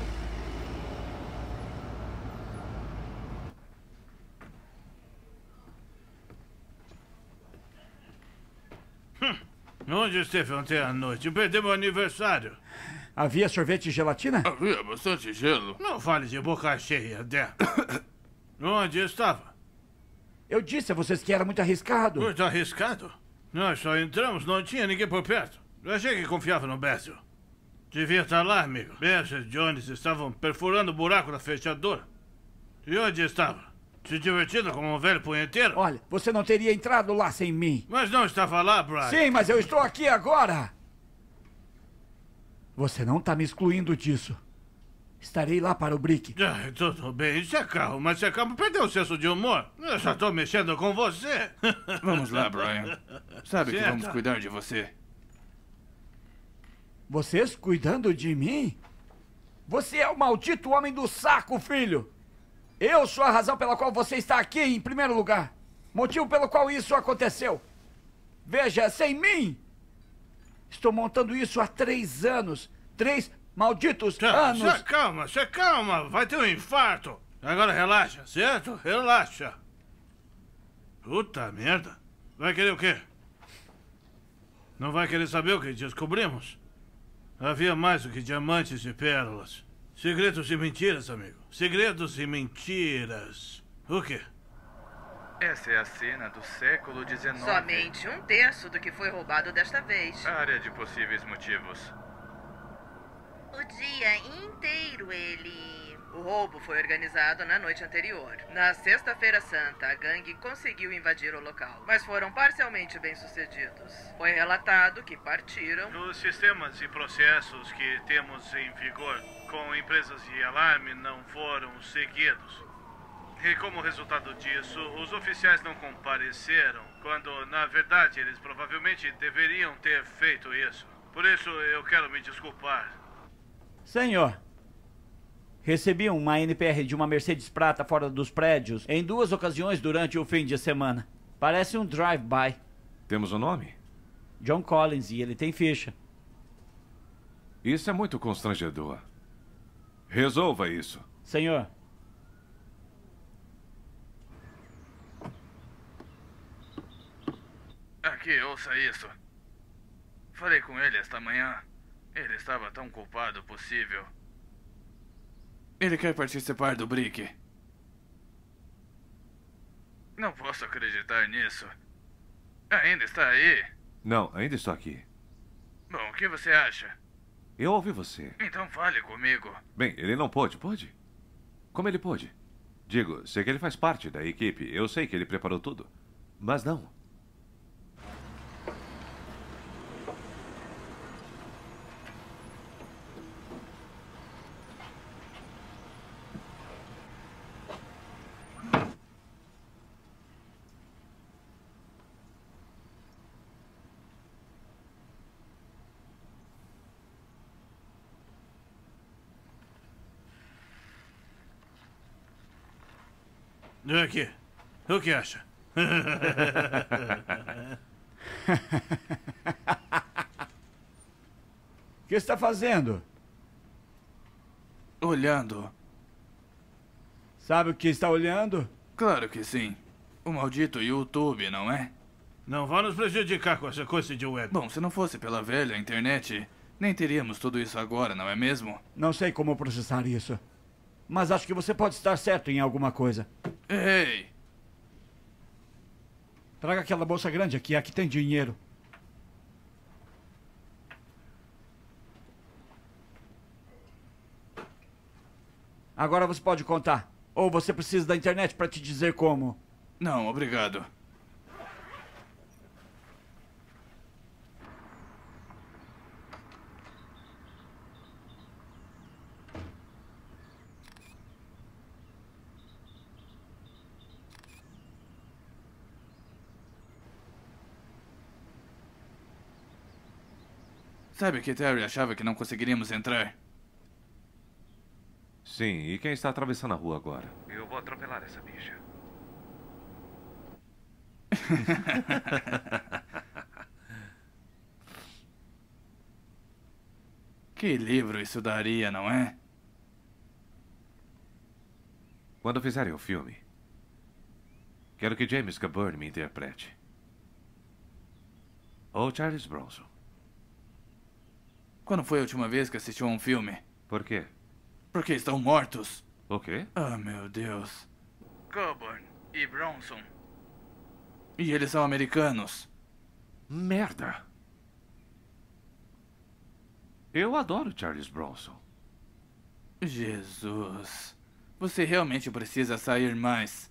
Onde esteve ontem à noite? Perdeu meu aniversário. Havia sorvete e gelatina? Havia bastante gelo. Não fale de boca cheia, Dan. Onde estava? Eu disse a vocês que era muito arriscado. Muito arriscado? Nós só entramos, não tinha ninguém por perto. Eu achei que confiava no Basil. Devia estar lá, amigo. Basil e Jones estavam perfurando o buraco da fechadura. E onde estava? Se divertindo como um velho punheteiro? Olha, você não teria entrado lá sem mim. Mas não estava lá, Brian. Sim, mas eu estou aqui agora. Você não está me excluindo disso. Estarei lá para o Brick. Ah, tudo bem, se acalma, mas se acalma. Perdeu o senso de humor. Eu só estou mexendo com você. Vamos lá, Brian. Sabe que Senta. vamos cuidar de você. Vocês cuidando de mim? Você é o maldito homem do saco, filho. Eu sou a razão pela qual você está aqui em primeiro lugar. Motivo pelo qual isso aconteceu. Veja, sem mim. Estou montando isso há três anos. Três malditos Tá, anos. se acalma, se acalma. Vai ter um infarto. Agora relaxa, certo? Relaxa. Puta merda. Vai querer o quê? Não vai querer saber o que descobrimos? Havia mais do que diamantes e pérolas. Segredos e mentiras, amigo. Segredos e mentiras. O quê? Essa é a cena do século dezenove. Somente um terço do que foi roubado desta vez. Área de possíveis motivos. O dia inteiro ele... O roubo foi organizado na noite anterior. Na sexta-feira santa, a gangue conseguiu invadir o local, mas foram parcialmente bem-sucedidos. Foi relatado que partiram... Os sistemas e processos que temos em vigor com empresas de alarme não foram seguidos. E como resultado disso, os oficiais não compareceram, quando, na verdade, eles provavelmente deveriam ter feito isso. Por isso, eu quero me desculpar. Senhor, recebi uma N P R de uma Mercedes prata fora dos prédios em duas ocasiões durante o fim de semana. Parece um drive-by. Temos um nome? John Collins, e ele tem ficha. Isso é muito constrangedor. Resolva isso. Senhor. Aqui, ouça isso. Falei com ele esta manhã. Ele estava tão culpado possível. Ele quer participar do Brick. Não posso acreditar nisso. Ainda está aí? Não, ainda estou aqui. Bom, o que você acha? Eu ouvi você. Então fale comigo. Bem, ele não pôde, pode? Como ele pôde? Digo, sei que ele faz parte da equipe. Eu sei que ele preparou tudo. Mas não. Aqui. O que acha? O que está fazendo? Olhando. Sabe o que está olhando? Claro que sim. O maldito YouTube, não é? Não vá nos prejudicar com essa coisa de web. Bom, se não fosse pela velha internet, nem teríamos tudo isso agora, não é mesmo? Não sei como processar isso. Mas acho que você pode estar certo em alguma coisa. Ei! Traga aquela bolsa grande aqui, aqui tem dinheiro. Agora você pode contar. Ou você precisa da internet para te dizer como. Não, obrigado. Sabe que Terry achava que não conseguiríamos entrar? Sim, e quem está atravessando a rua agora? Eu vou atropelar essa bicha. Que livro isso daria, não é? Quando fizerem o filme, quero que James Coburn me interprete. Ou Charles Bronson. Quando foi a última vez que assistiu a um filme? Por quê? Porque estão mortos. O quê? Ah, meu Deus. Coburn e Bronson. E eles são americanos. Merda! Eu adoro Charles Bronson. Jesus. Você realmente precisa sair mais.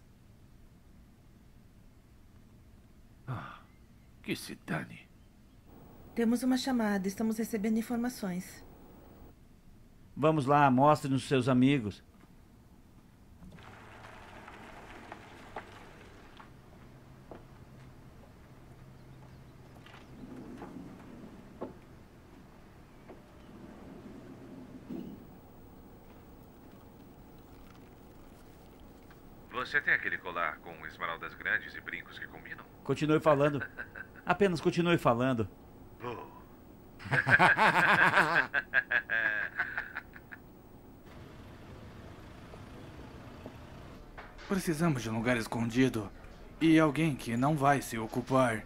Ah, que se dane. Temos uma chamada, estamos recebendo informações. Vamos lá, mostre nos seus amigos. Você tem aquele colar com esmeraldas grandes e brincos que combinam? Continue falando. Apenas continue falando. Oh. Precisamos de um lugar escondido. E alguém que não vai se ocupar.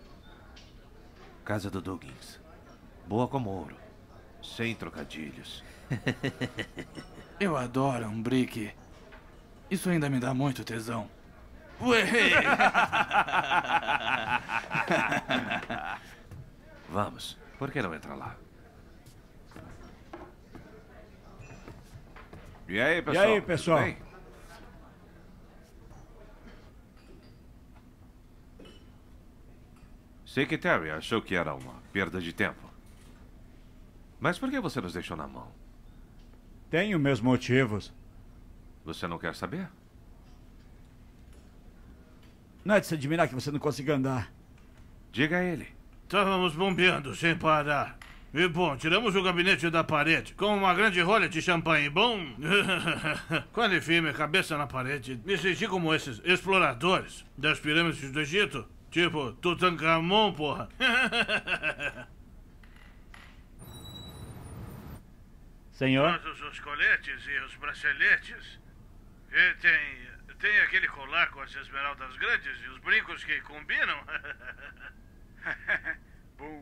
Casa do Duggins. Boa como ouro. Sem trocadilhos. Eu adoro um brick. Isso ainda me dá muito tesão. Ué! Vamos. Por que não entra lá? E aí, pessoal? E aí, pessoal? Tudo bem? Sei que Terry achou que era uma perda de tempo. Mas por que você nos deixou na mão? Tenho meus motivos. Você não quer saber? Não é de se admirar que você não consiga andar. Diga a ele. Estávamos bombeando sem parar. E bom, tiramos o gabinete da parede com uma grande rolha de champanhe. Bom, quando enfim minha cabeça na parede, me senti como esses exploradores das pirâmides do Egito. Tipo, Tutankhamon, porra. Senhor? Todos os coletes e os braceletes. E tem, tem aquele colar com as esmeraldas grandes e os brincos que combinam. Bum.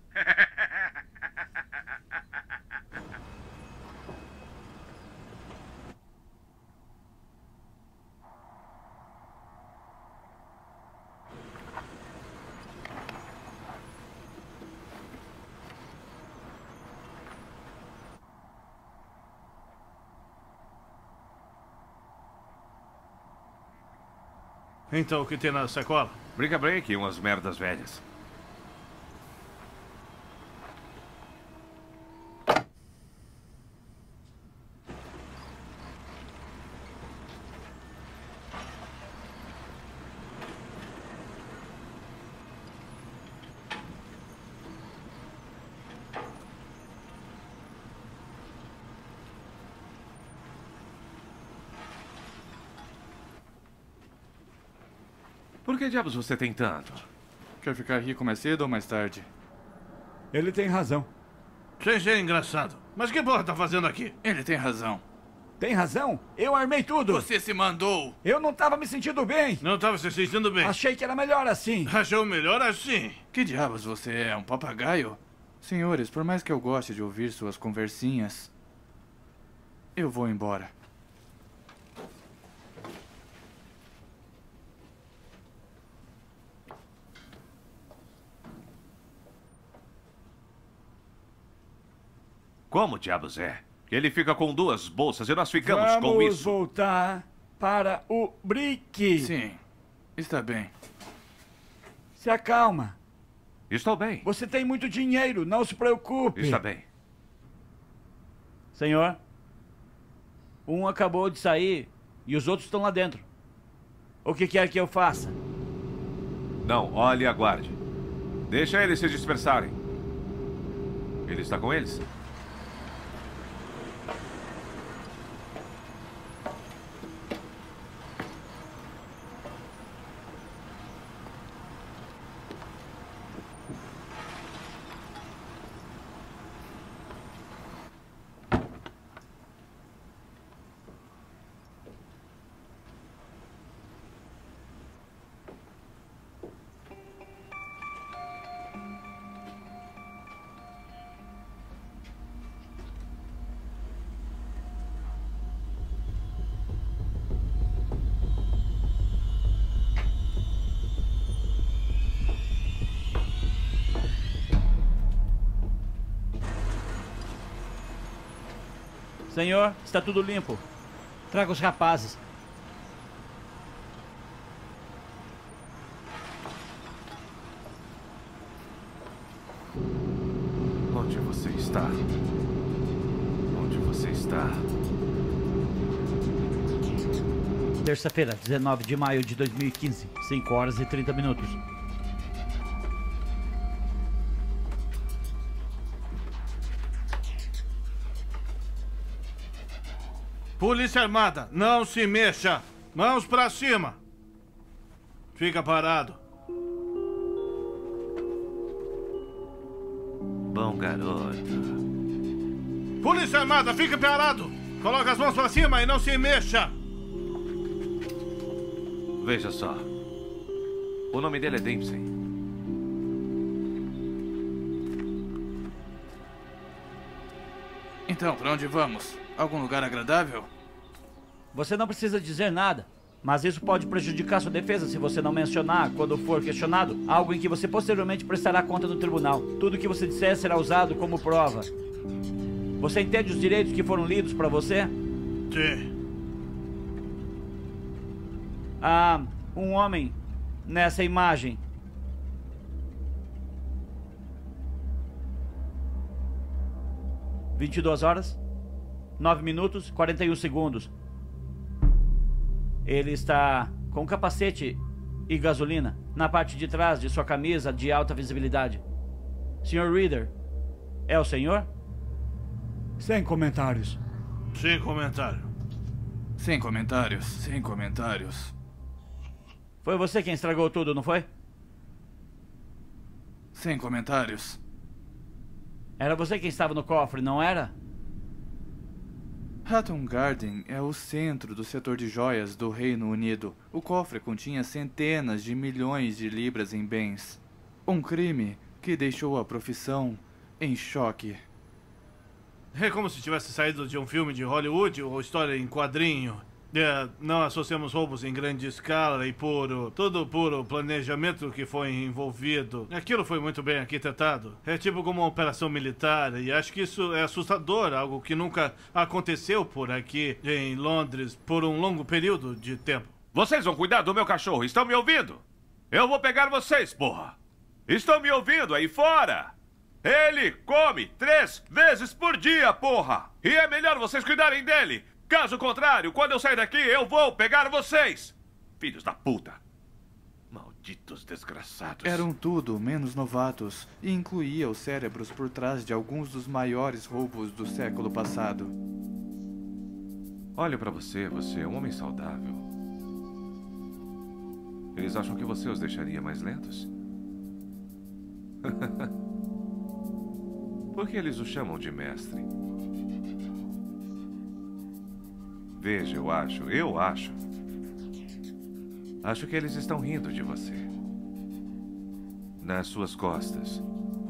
Então, o que tem na sacola? Brinca break e umas merdas velhas. Por que diabos você tem tanto? Quer ficar rico mais cedo ou mais tarde? Ele tem razão. Sem ser engraçado. Mas que porra tá fazendo aqui? Ele tem razão. Tem razão? Eu armei tudo. Você se mandou. Eu não estava me sentindo bem. Não tava se sentindo bem. Achei que era melhor assim. Achou melhor assim? Que diabos você é? Um papagaio? Senhores, por mais que eu goste de ouvir suas conversinhas, eu vou embora. Como diabos é? Ele fica com duas bolsas e nós ficamos Vamos com isso. voltar para o Brick. Sim, está bem. Se acalma. Estou bem. Você tem muito dinheiro, não se preocupe. Está bem. Senhor? Um acabou de sair e os outros estão lá dentro. O que quer que eu faça? Não, olhe e aguarde. Deixa eles se dispersarem. Ele está com eles? Senhor, está tudo limpo. Traga os rapazes. Onde você está? Onde você está? Terça-feira, dezenove de maio de dois mil e quinze, cinco horas e trinta minutos. Polícia Armada, não se mexa! Mãos pra cima! Fica parado. Bom garoto. Polícia Armada, fica parado! Coloca as mãos pra cima e não se mexa! Veja só. O nome dele é Dempsey. Então, pra onde vamos? Algum lugar agradável? Você não precisa dizer nada, mas isso pode prejudicar sua defesa se você não mencionar, quando for questionado, algo em que você posteriormente prestará conta no tribunal. Tudo que você disser será usado como prova. Você entende os direitos que foram lidos para você? Sim. Há um homem nessa imagem. vinte e duas horas, nove minutos, quarenta e um segundos. Ele está com capacete e gasolina na parte de trás de sua camisa de alta visibilidade. senhor Reader, é o senhor? Sem comentários. Sem comentário. Sem comentários, sem comentários. Foi você quem estragou tudo, não foi? Sem comentários. Era você quem estava no cofre, não era? Hatton Garden é o centro do setor de joias do Reino Unido. O cofre continha centenas de milhões de libras em bens. Um crime que deixou a profissão em choque. É como se tivesse saído de um filme de Hollywood ou história em quadrinho. É, não associamos roubos em grande escala e puro, todo puro planejamento que foi envolvido. Aquilo foi muito bem arquitetado. É tipo como uma operação militar e acho que isso é assustador, algo que nunca aconteceu por aqui em Londres por um longo período de tempo. Vocês vão cuidar do meu cachorro, estão me ouvindo? Eu vou pegar vocês, porra! Estão me ouvindo aí fora? Ele come três vezes por dia, porra! E é melhor vocês cuidarem dele! Caso contrário, quando eu sair daqui, eu vou pegar vocês! Filhos da puta! Malditos desgraçados. Eram tudo menos novatos e incluía os cérebros por trás de alguns dos maiores roubos do século passado. Olho pra você, você é um homem saudável. Eles acham que você os deixaria mais lentos? Por que eles o chamam de mestre? Veja, eu acho, eu acho. Acho que eles estão rindo de você. Nas suas costas.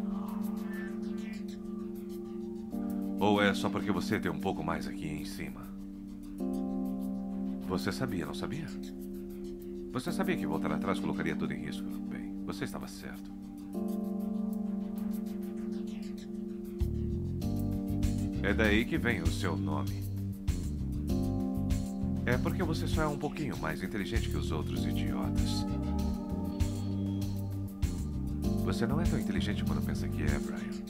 Ou é só porque você tem um pouco mais aqui em cima? Você sabia, não sabia? Você sabia que voltar atrás colocaria tudo em risco? Bem, você estava certo. É daí que vem o seu nome. É porque você só é um pouquinho mais inteligente que os outros idiotas. Você não é tão inteligente quando pensa que é, Brian.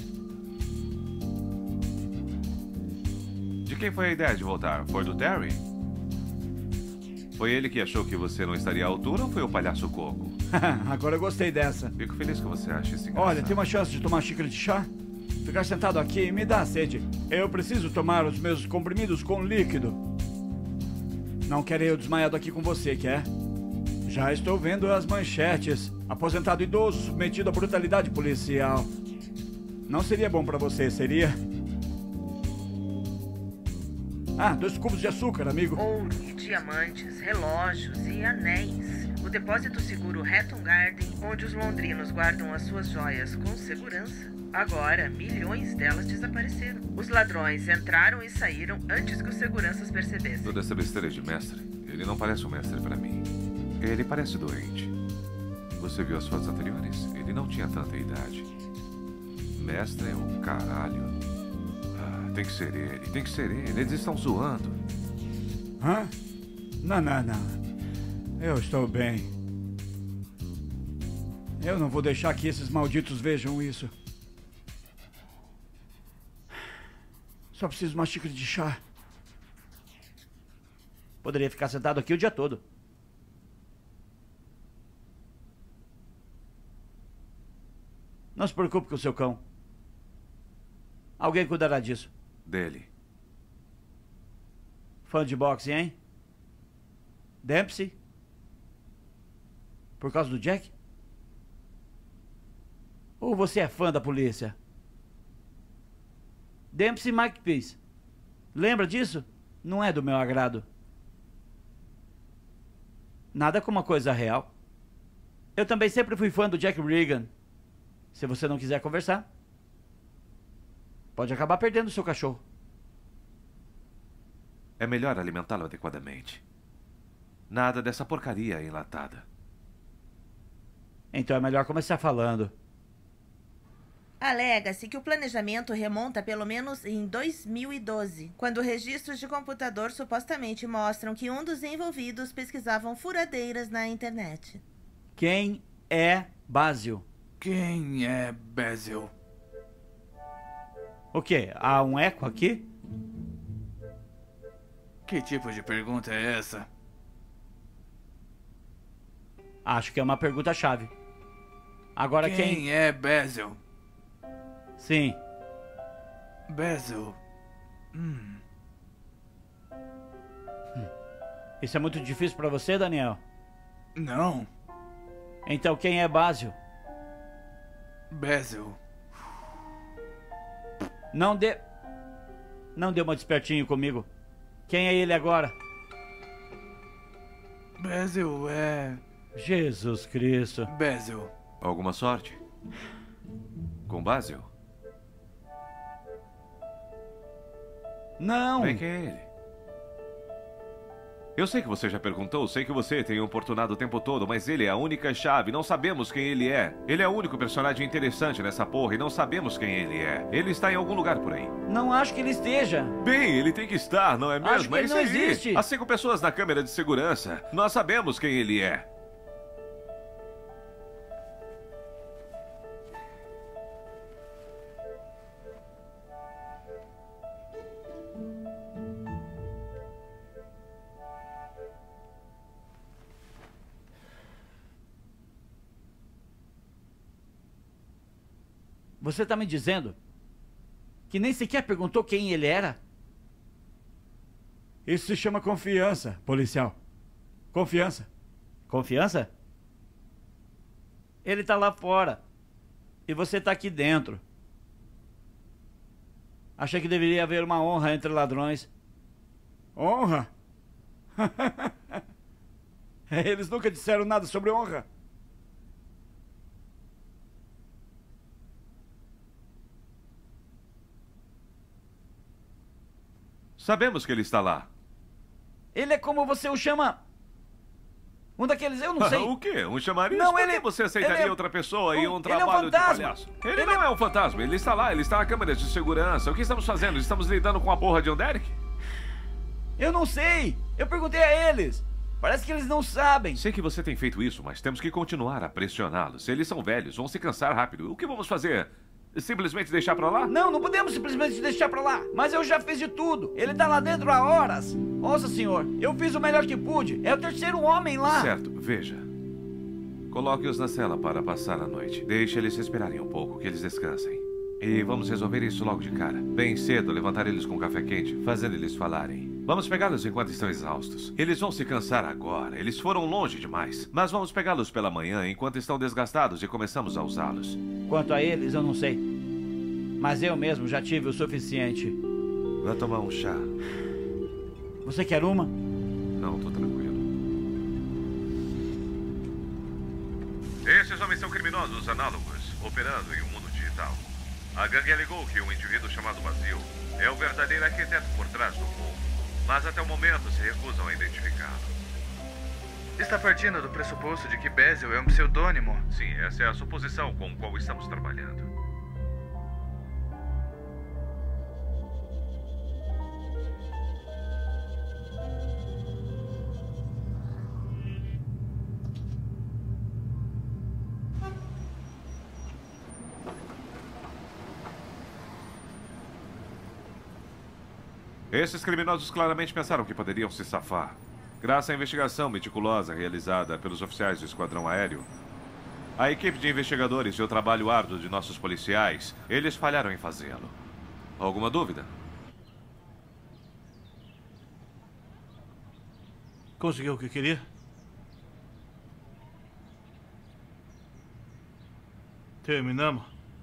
De quem foi a ideia de voltar? Foi do Terry? Foi ele que achou que você não estaria à altura ou foi o palhaço Coco? Agora eu gostei dessa. Fico feliz que você ache isso engraçado. Olha, tem uma chance de tomar uma xícara de chá? Ficar sentado aqui me dá sede. Eu preciso tomar os meus comprimidos com líquido. Não quer eu desmaiado aqui com você, quer? Já estou vendo as manchetes. Aposentado idoso submetido à brutalidade policial. Não seria bom pra você, seria? Ah, dois cubos de açúcar, amigo. Ouro e diamantes, relógios e anéis. O depósito seguro Hatton Garden, onde os londrinos guardam as suas joias com segurança. Agora, milhões delas desapareceram. Os ladrões entraram e saíram antes que os seguranças percebessem. Toda essa besteira de mestre. Ele não parece um mestre pra mim. Ele parece doente. Você viu as fotos anteriores? Ele não tinha tanta idade. Mestre é um caralho. Ah, tem que ser ele, tem que ser ele. Eles estão zoando. Hã? Não, não, não. Eu estou bem. Eu não vou deixar que esses malditos vejam isso. Só preciso de uma xícara de chá. Poderia ficar sentado aqui o dia todo. Não se preocupe com o seu cão. Alguém cuidará disso. Dele. Fã de boxe, hein? Dempsey? Por causa do Jack? Ou você é fã da polícia? Dempsey Mike Peace. Lembra disso? Não é do meu agrado. Nada como uma coisa real. Eu também sempre fui fã do Jack Regan. Se você não quiser conversar, pode acabar perdendo o seu cachorro. É melhor alimentá-lo adequadamente. Nada dessa porcaria enlatada. Então é melhor começar falando. Alega-se que o planejamento remonta pelo menos em dois mil e doze, quando registros de computador supostamente mostram que um dos envolvidos pesquisavam furadeiras na internet. Quem é Basil? Quem é Basil? O quê? Há um eco aqui? Que tipo de pergunta é essa? Acho que é uma pergunta-chave. Agora quem... Quem é Basil? Sim. Basil. Hum. Isso é muito difícil pra você, Daniel? Não. Então quem é Basil? Basil. Não dê... Não dê uma despertinho comigo. Quem é ele agora? Basil é... Jesus Cristo. Basil. Alguma sorte? Com Basil? Não. Bem, quem é ele? Eu sei que você já perguntou, sei que você tem importunado o tempo todo, mas ele é a única chave, não sabemos quem ele é. Ele é o único personagem interessante nessa porra e não sabemos quem ele é. Ele está em algum lugar por aí. Não acho que ele esteja. Bem, ele tem que estar, não é mesmo? Acho que é ele isso não aí. existe. As cinco pessoas na câmera de segurança. Nós sabemos quem ele é. Você tá me dizendo que nem sequer perguntou quem ele era? Isso se chama confiança, policial. Confiança. Confiança? Ele tá lá fora. E você tá aqui dentro. Achei que deveria haver uma honra entre ladrões. Honra? Eles nunca disseram nada sobre honra. Sabemos que ele está lá. Ele é como você o chama. Um daqueles, eu não sei. O quê? Um chamariz? Não, Por ele- que você aceitaria ele é- outra pessoa e um- um ele é um trabalho de fantasma. palhaço? Ele, Ele não é- é um fantasma, ele está lá, ele está na câmera de segurança. O que estamos fazendo? Estamos lidando com a porra de um Derek? Eu não sei. Eu perguntei a eles. Parece que eles não sabem. Sei que você tem feito isso, mas temos que continuar a pressioná-los. Eles são velhos, vão se cansar rápido. O que vamos fazer? Simplesmente deixar pra lá? Não, não podemos simplesmente deixar pra lá. Mas eu já fiz de tudo. Ele tá lá dentro há horas. Nossa, senhor, eu fiz o melhor que pude. É o terceiro homem lá. Certo, veja. Coloque-os na cela para passar a noite. Deixe eles respirarem um pouco, que eles descansem. E vamos resolver isso logo de cara. Bem cedo, levantar eles com café quente, fazendo eles falarem. Vamos pegá-los enquanto estão exaustos. Eles vão se cansar agora. Eles foram longe demais. Mas vamos pegá-los pela manhã enquanto estão desgastados e começamos a usá-los. Quanto a eles, eu não sei. Mas eu mesmo já tive o suficiente. Vá tomar um chá. Você quer uma? Não, tô tranquilo. Esses homens são criminosos análogos, operando em um mundo digital. A gangue alegou que um indivíduo chamado Basil é o verdadeiro arquiteto por trás do povo, mas até o momento se recusam a identificá-lo. Está partindo do pressuposto de que Basil é um pseudônimo? Sim, essa é a suposição com a qual estamos trabalhando. Esses criminosos claramente pensaram que poderiam se safar. Graças à investigação meticulosa realizada pelos oficiais do esquadrão aéreo, a equipe de investigadores e o trabalho árduo de nossos policiais, eles falharam em fazê-lo. Alguma dúvida? Conseguiu o que queria? Terminamos.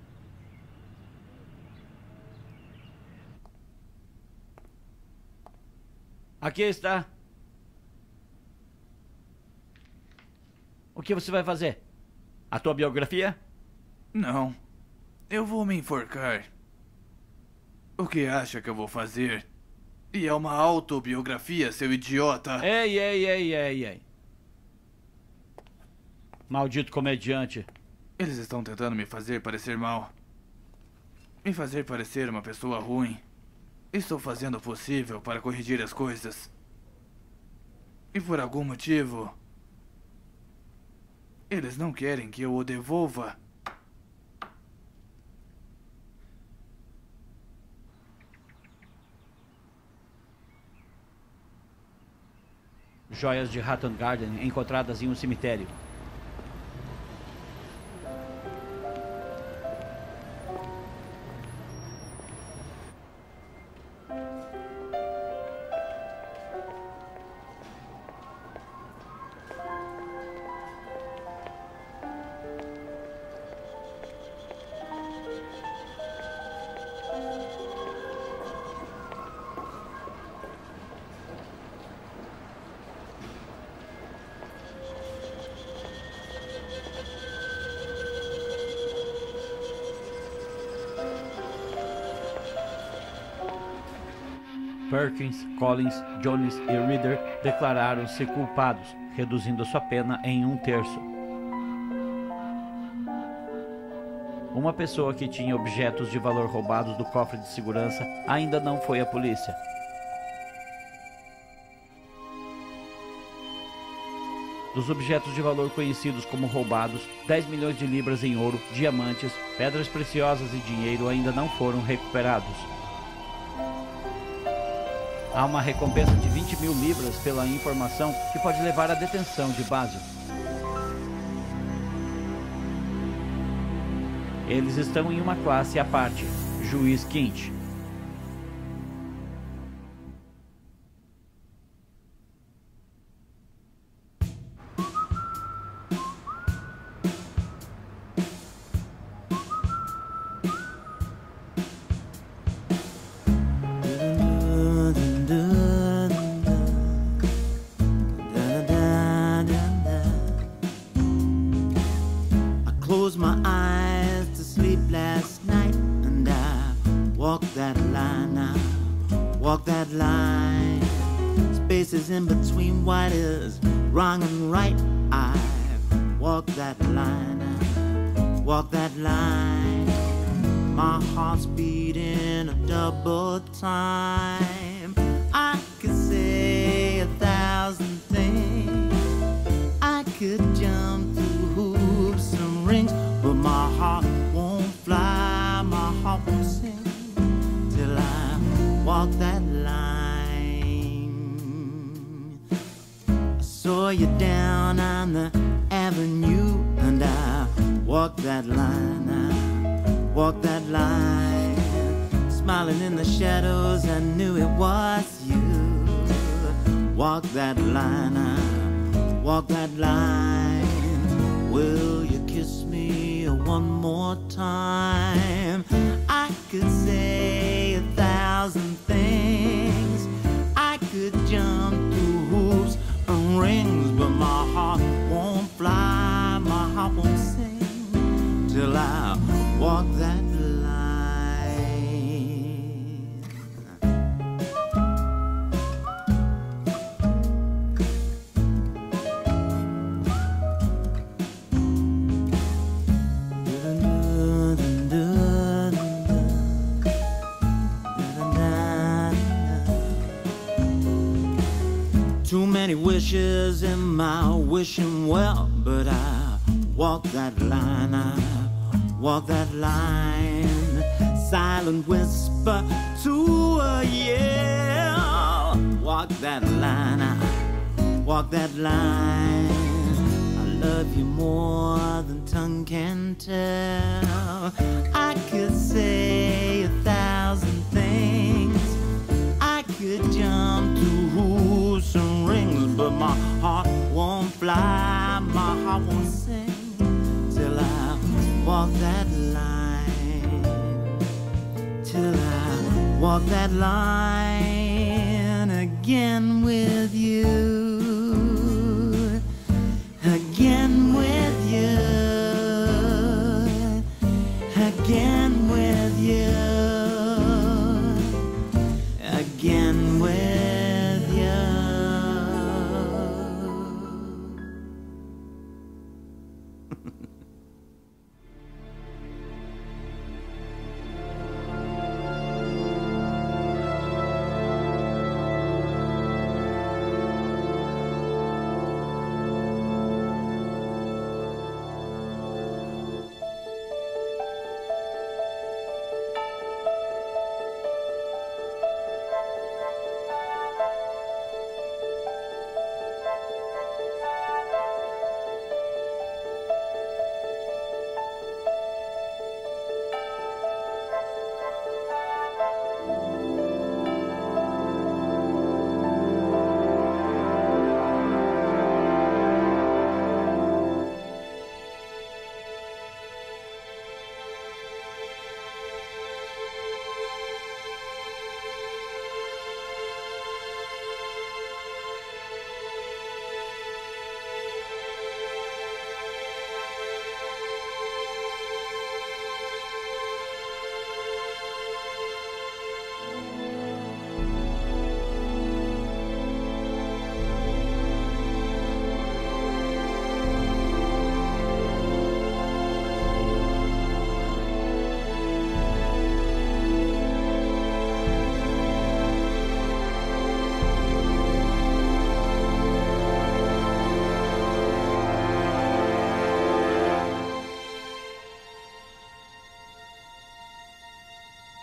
Aqui está. O que você vai fazer? A tua biografia? Não. Eu vou me enforcar. O que acha que eu vou fazer? E é uma autobiografia, seu idiota. Ei, ei, ei, ei, ei. Maldito comediante. Eles estão tentando me fazer parecer mal. Me fazer parecer uma pessoa ruim. Estou fazendo o possível para corrigir as coisas. E por algum motivo, eles não querem que eu o devolva. Joias de Hatton Garden encontradas em um cemitério. Perkins, Collins, Jones e Reader declararam-se culpados, reduzindo sua pena em um terço. Uma pessoa que tinha objetos de valor roubados do cofre de segurança ainda não foi à polícia. Dos objetos de valor conhecidos como roubados, dez milhões de libras em ouro, diamantes, pedras preciosas e dinheiro ainda não foram recuperados. Há uma recompensa de vinte mil libras pela informação que pode levar à detenção de Basil. Eles estão em uma classe à parte, Juiz Quinte. Closed my eyes to sleep last night, and I walked that line, I walked that line. Spaces in between what is wrong and right. I walked that line, I walked that line. My heart's beating a double time. I could say a thousand things. I could jump through hoops and rings, but my heart won't fly, my heart won't sing till I walk that line. I saw you down on the avenue, and I walked that line, I walk that line. Smiling in the shadows, I knew it was you. Walk that line now, walk that line. Will you kiss me one more time? I could say a thousand things. I could jump through hoops and rings, but my heart won't fly, my heart won't sing till I walk that line. Too many wishes in my wishing well, but I walk that line, I walk that line. Silent whisper to a yell. Walk that line, I walk that line. I love you more than tongue can tell. I could say a thousand things. I could jump to hoops and rings, but my heart won't fly, my heart won't sing till I walk that line, till I walk that line again with you, again with you, again with you. Again with you.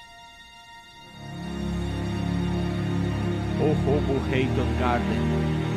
O Roubo Hayton Garden.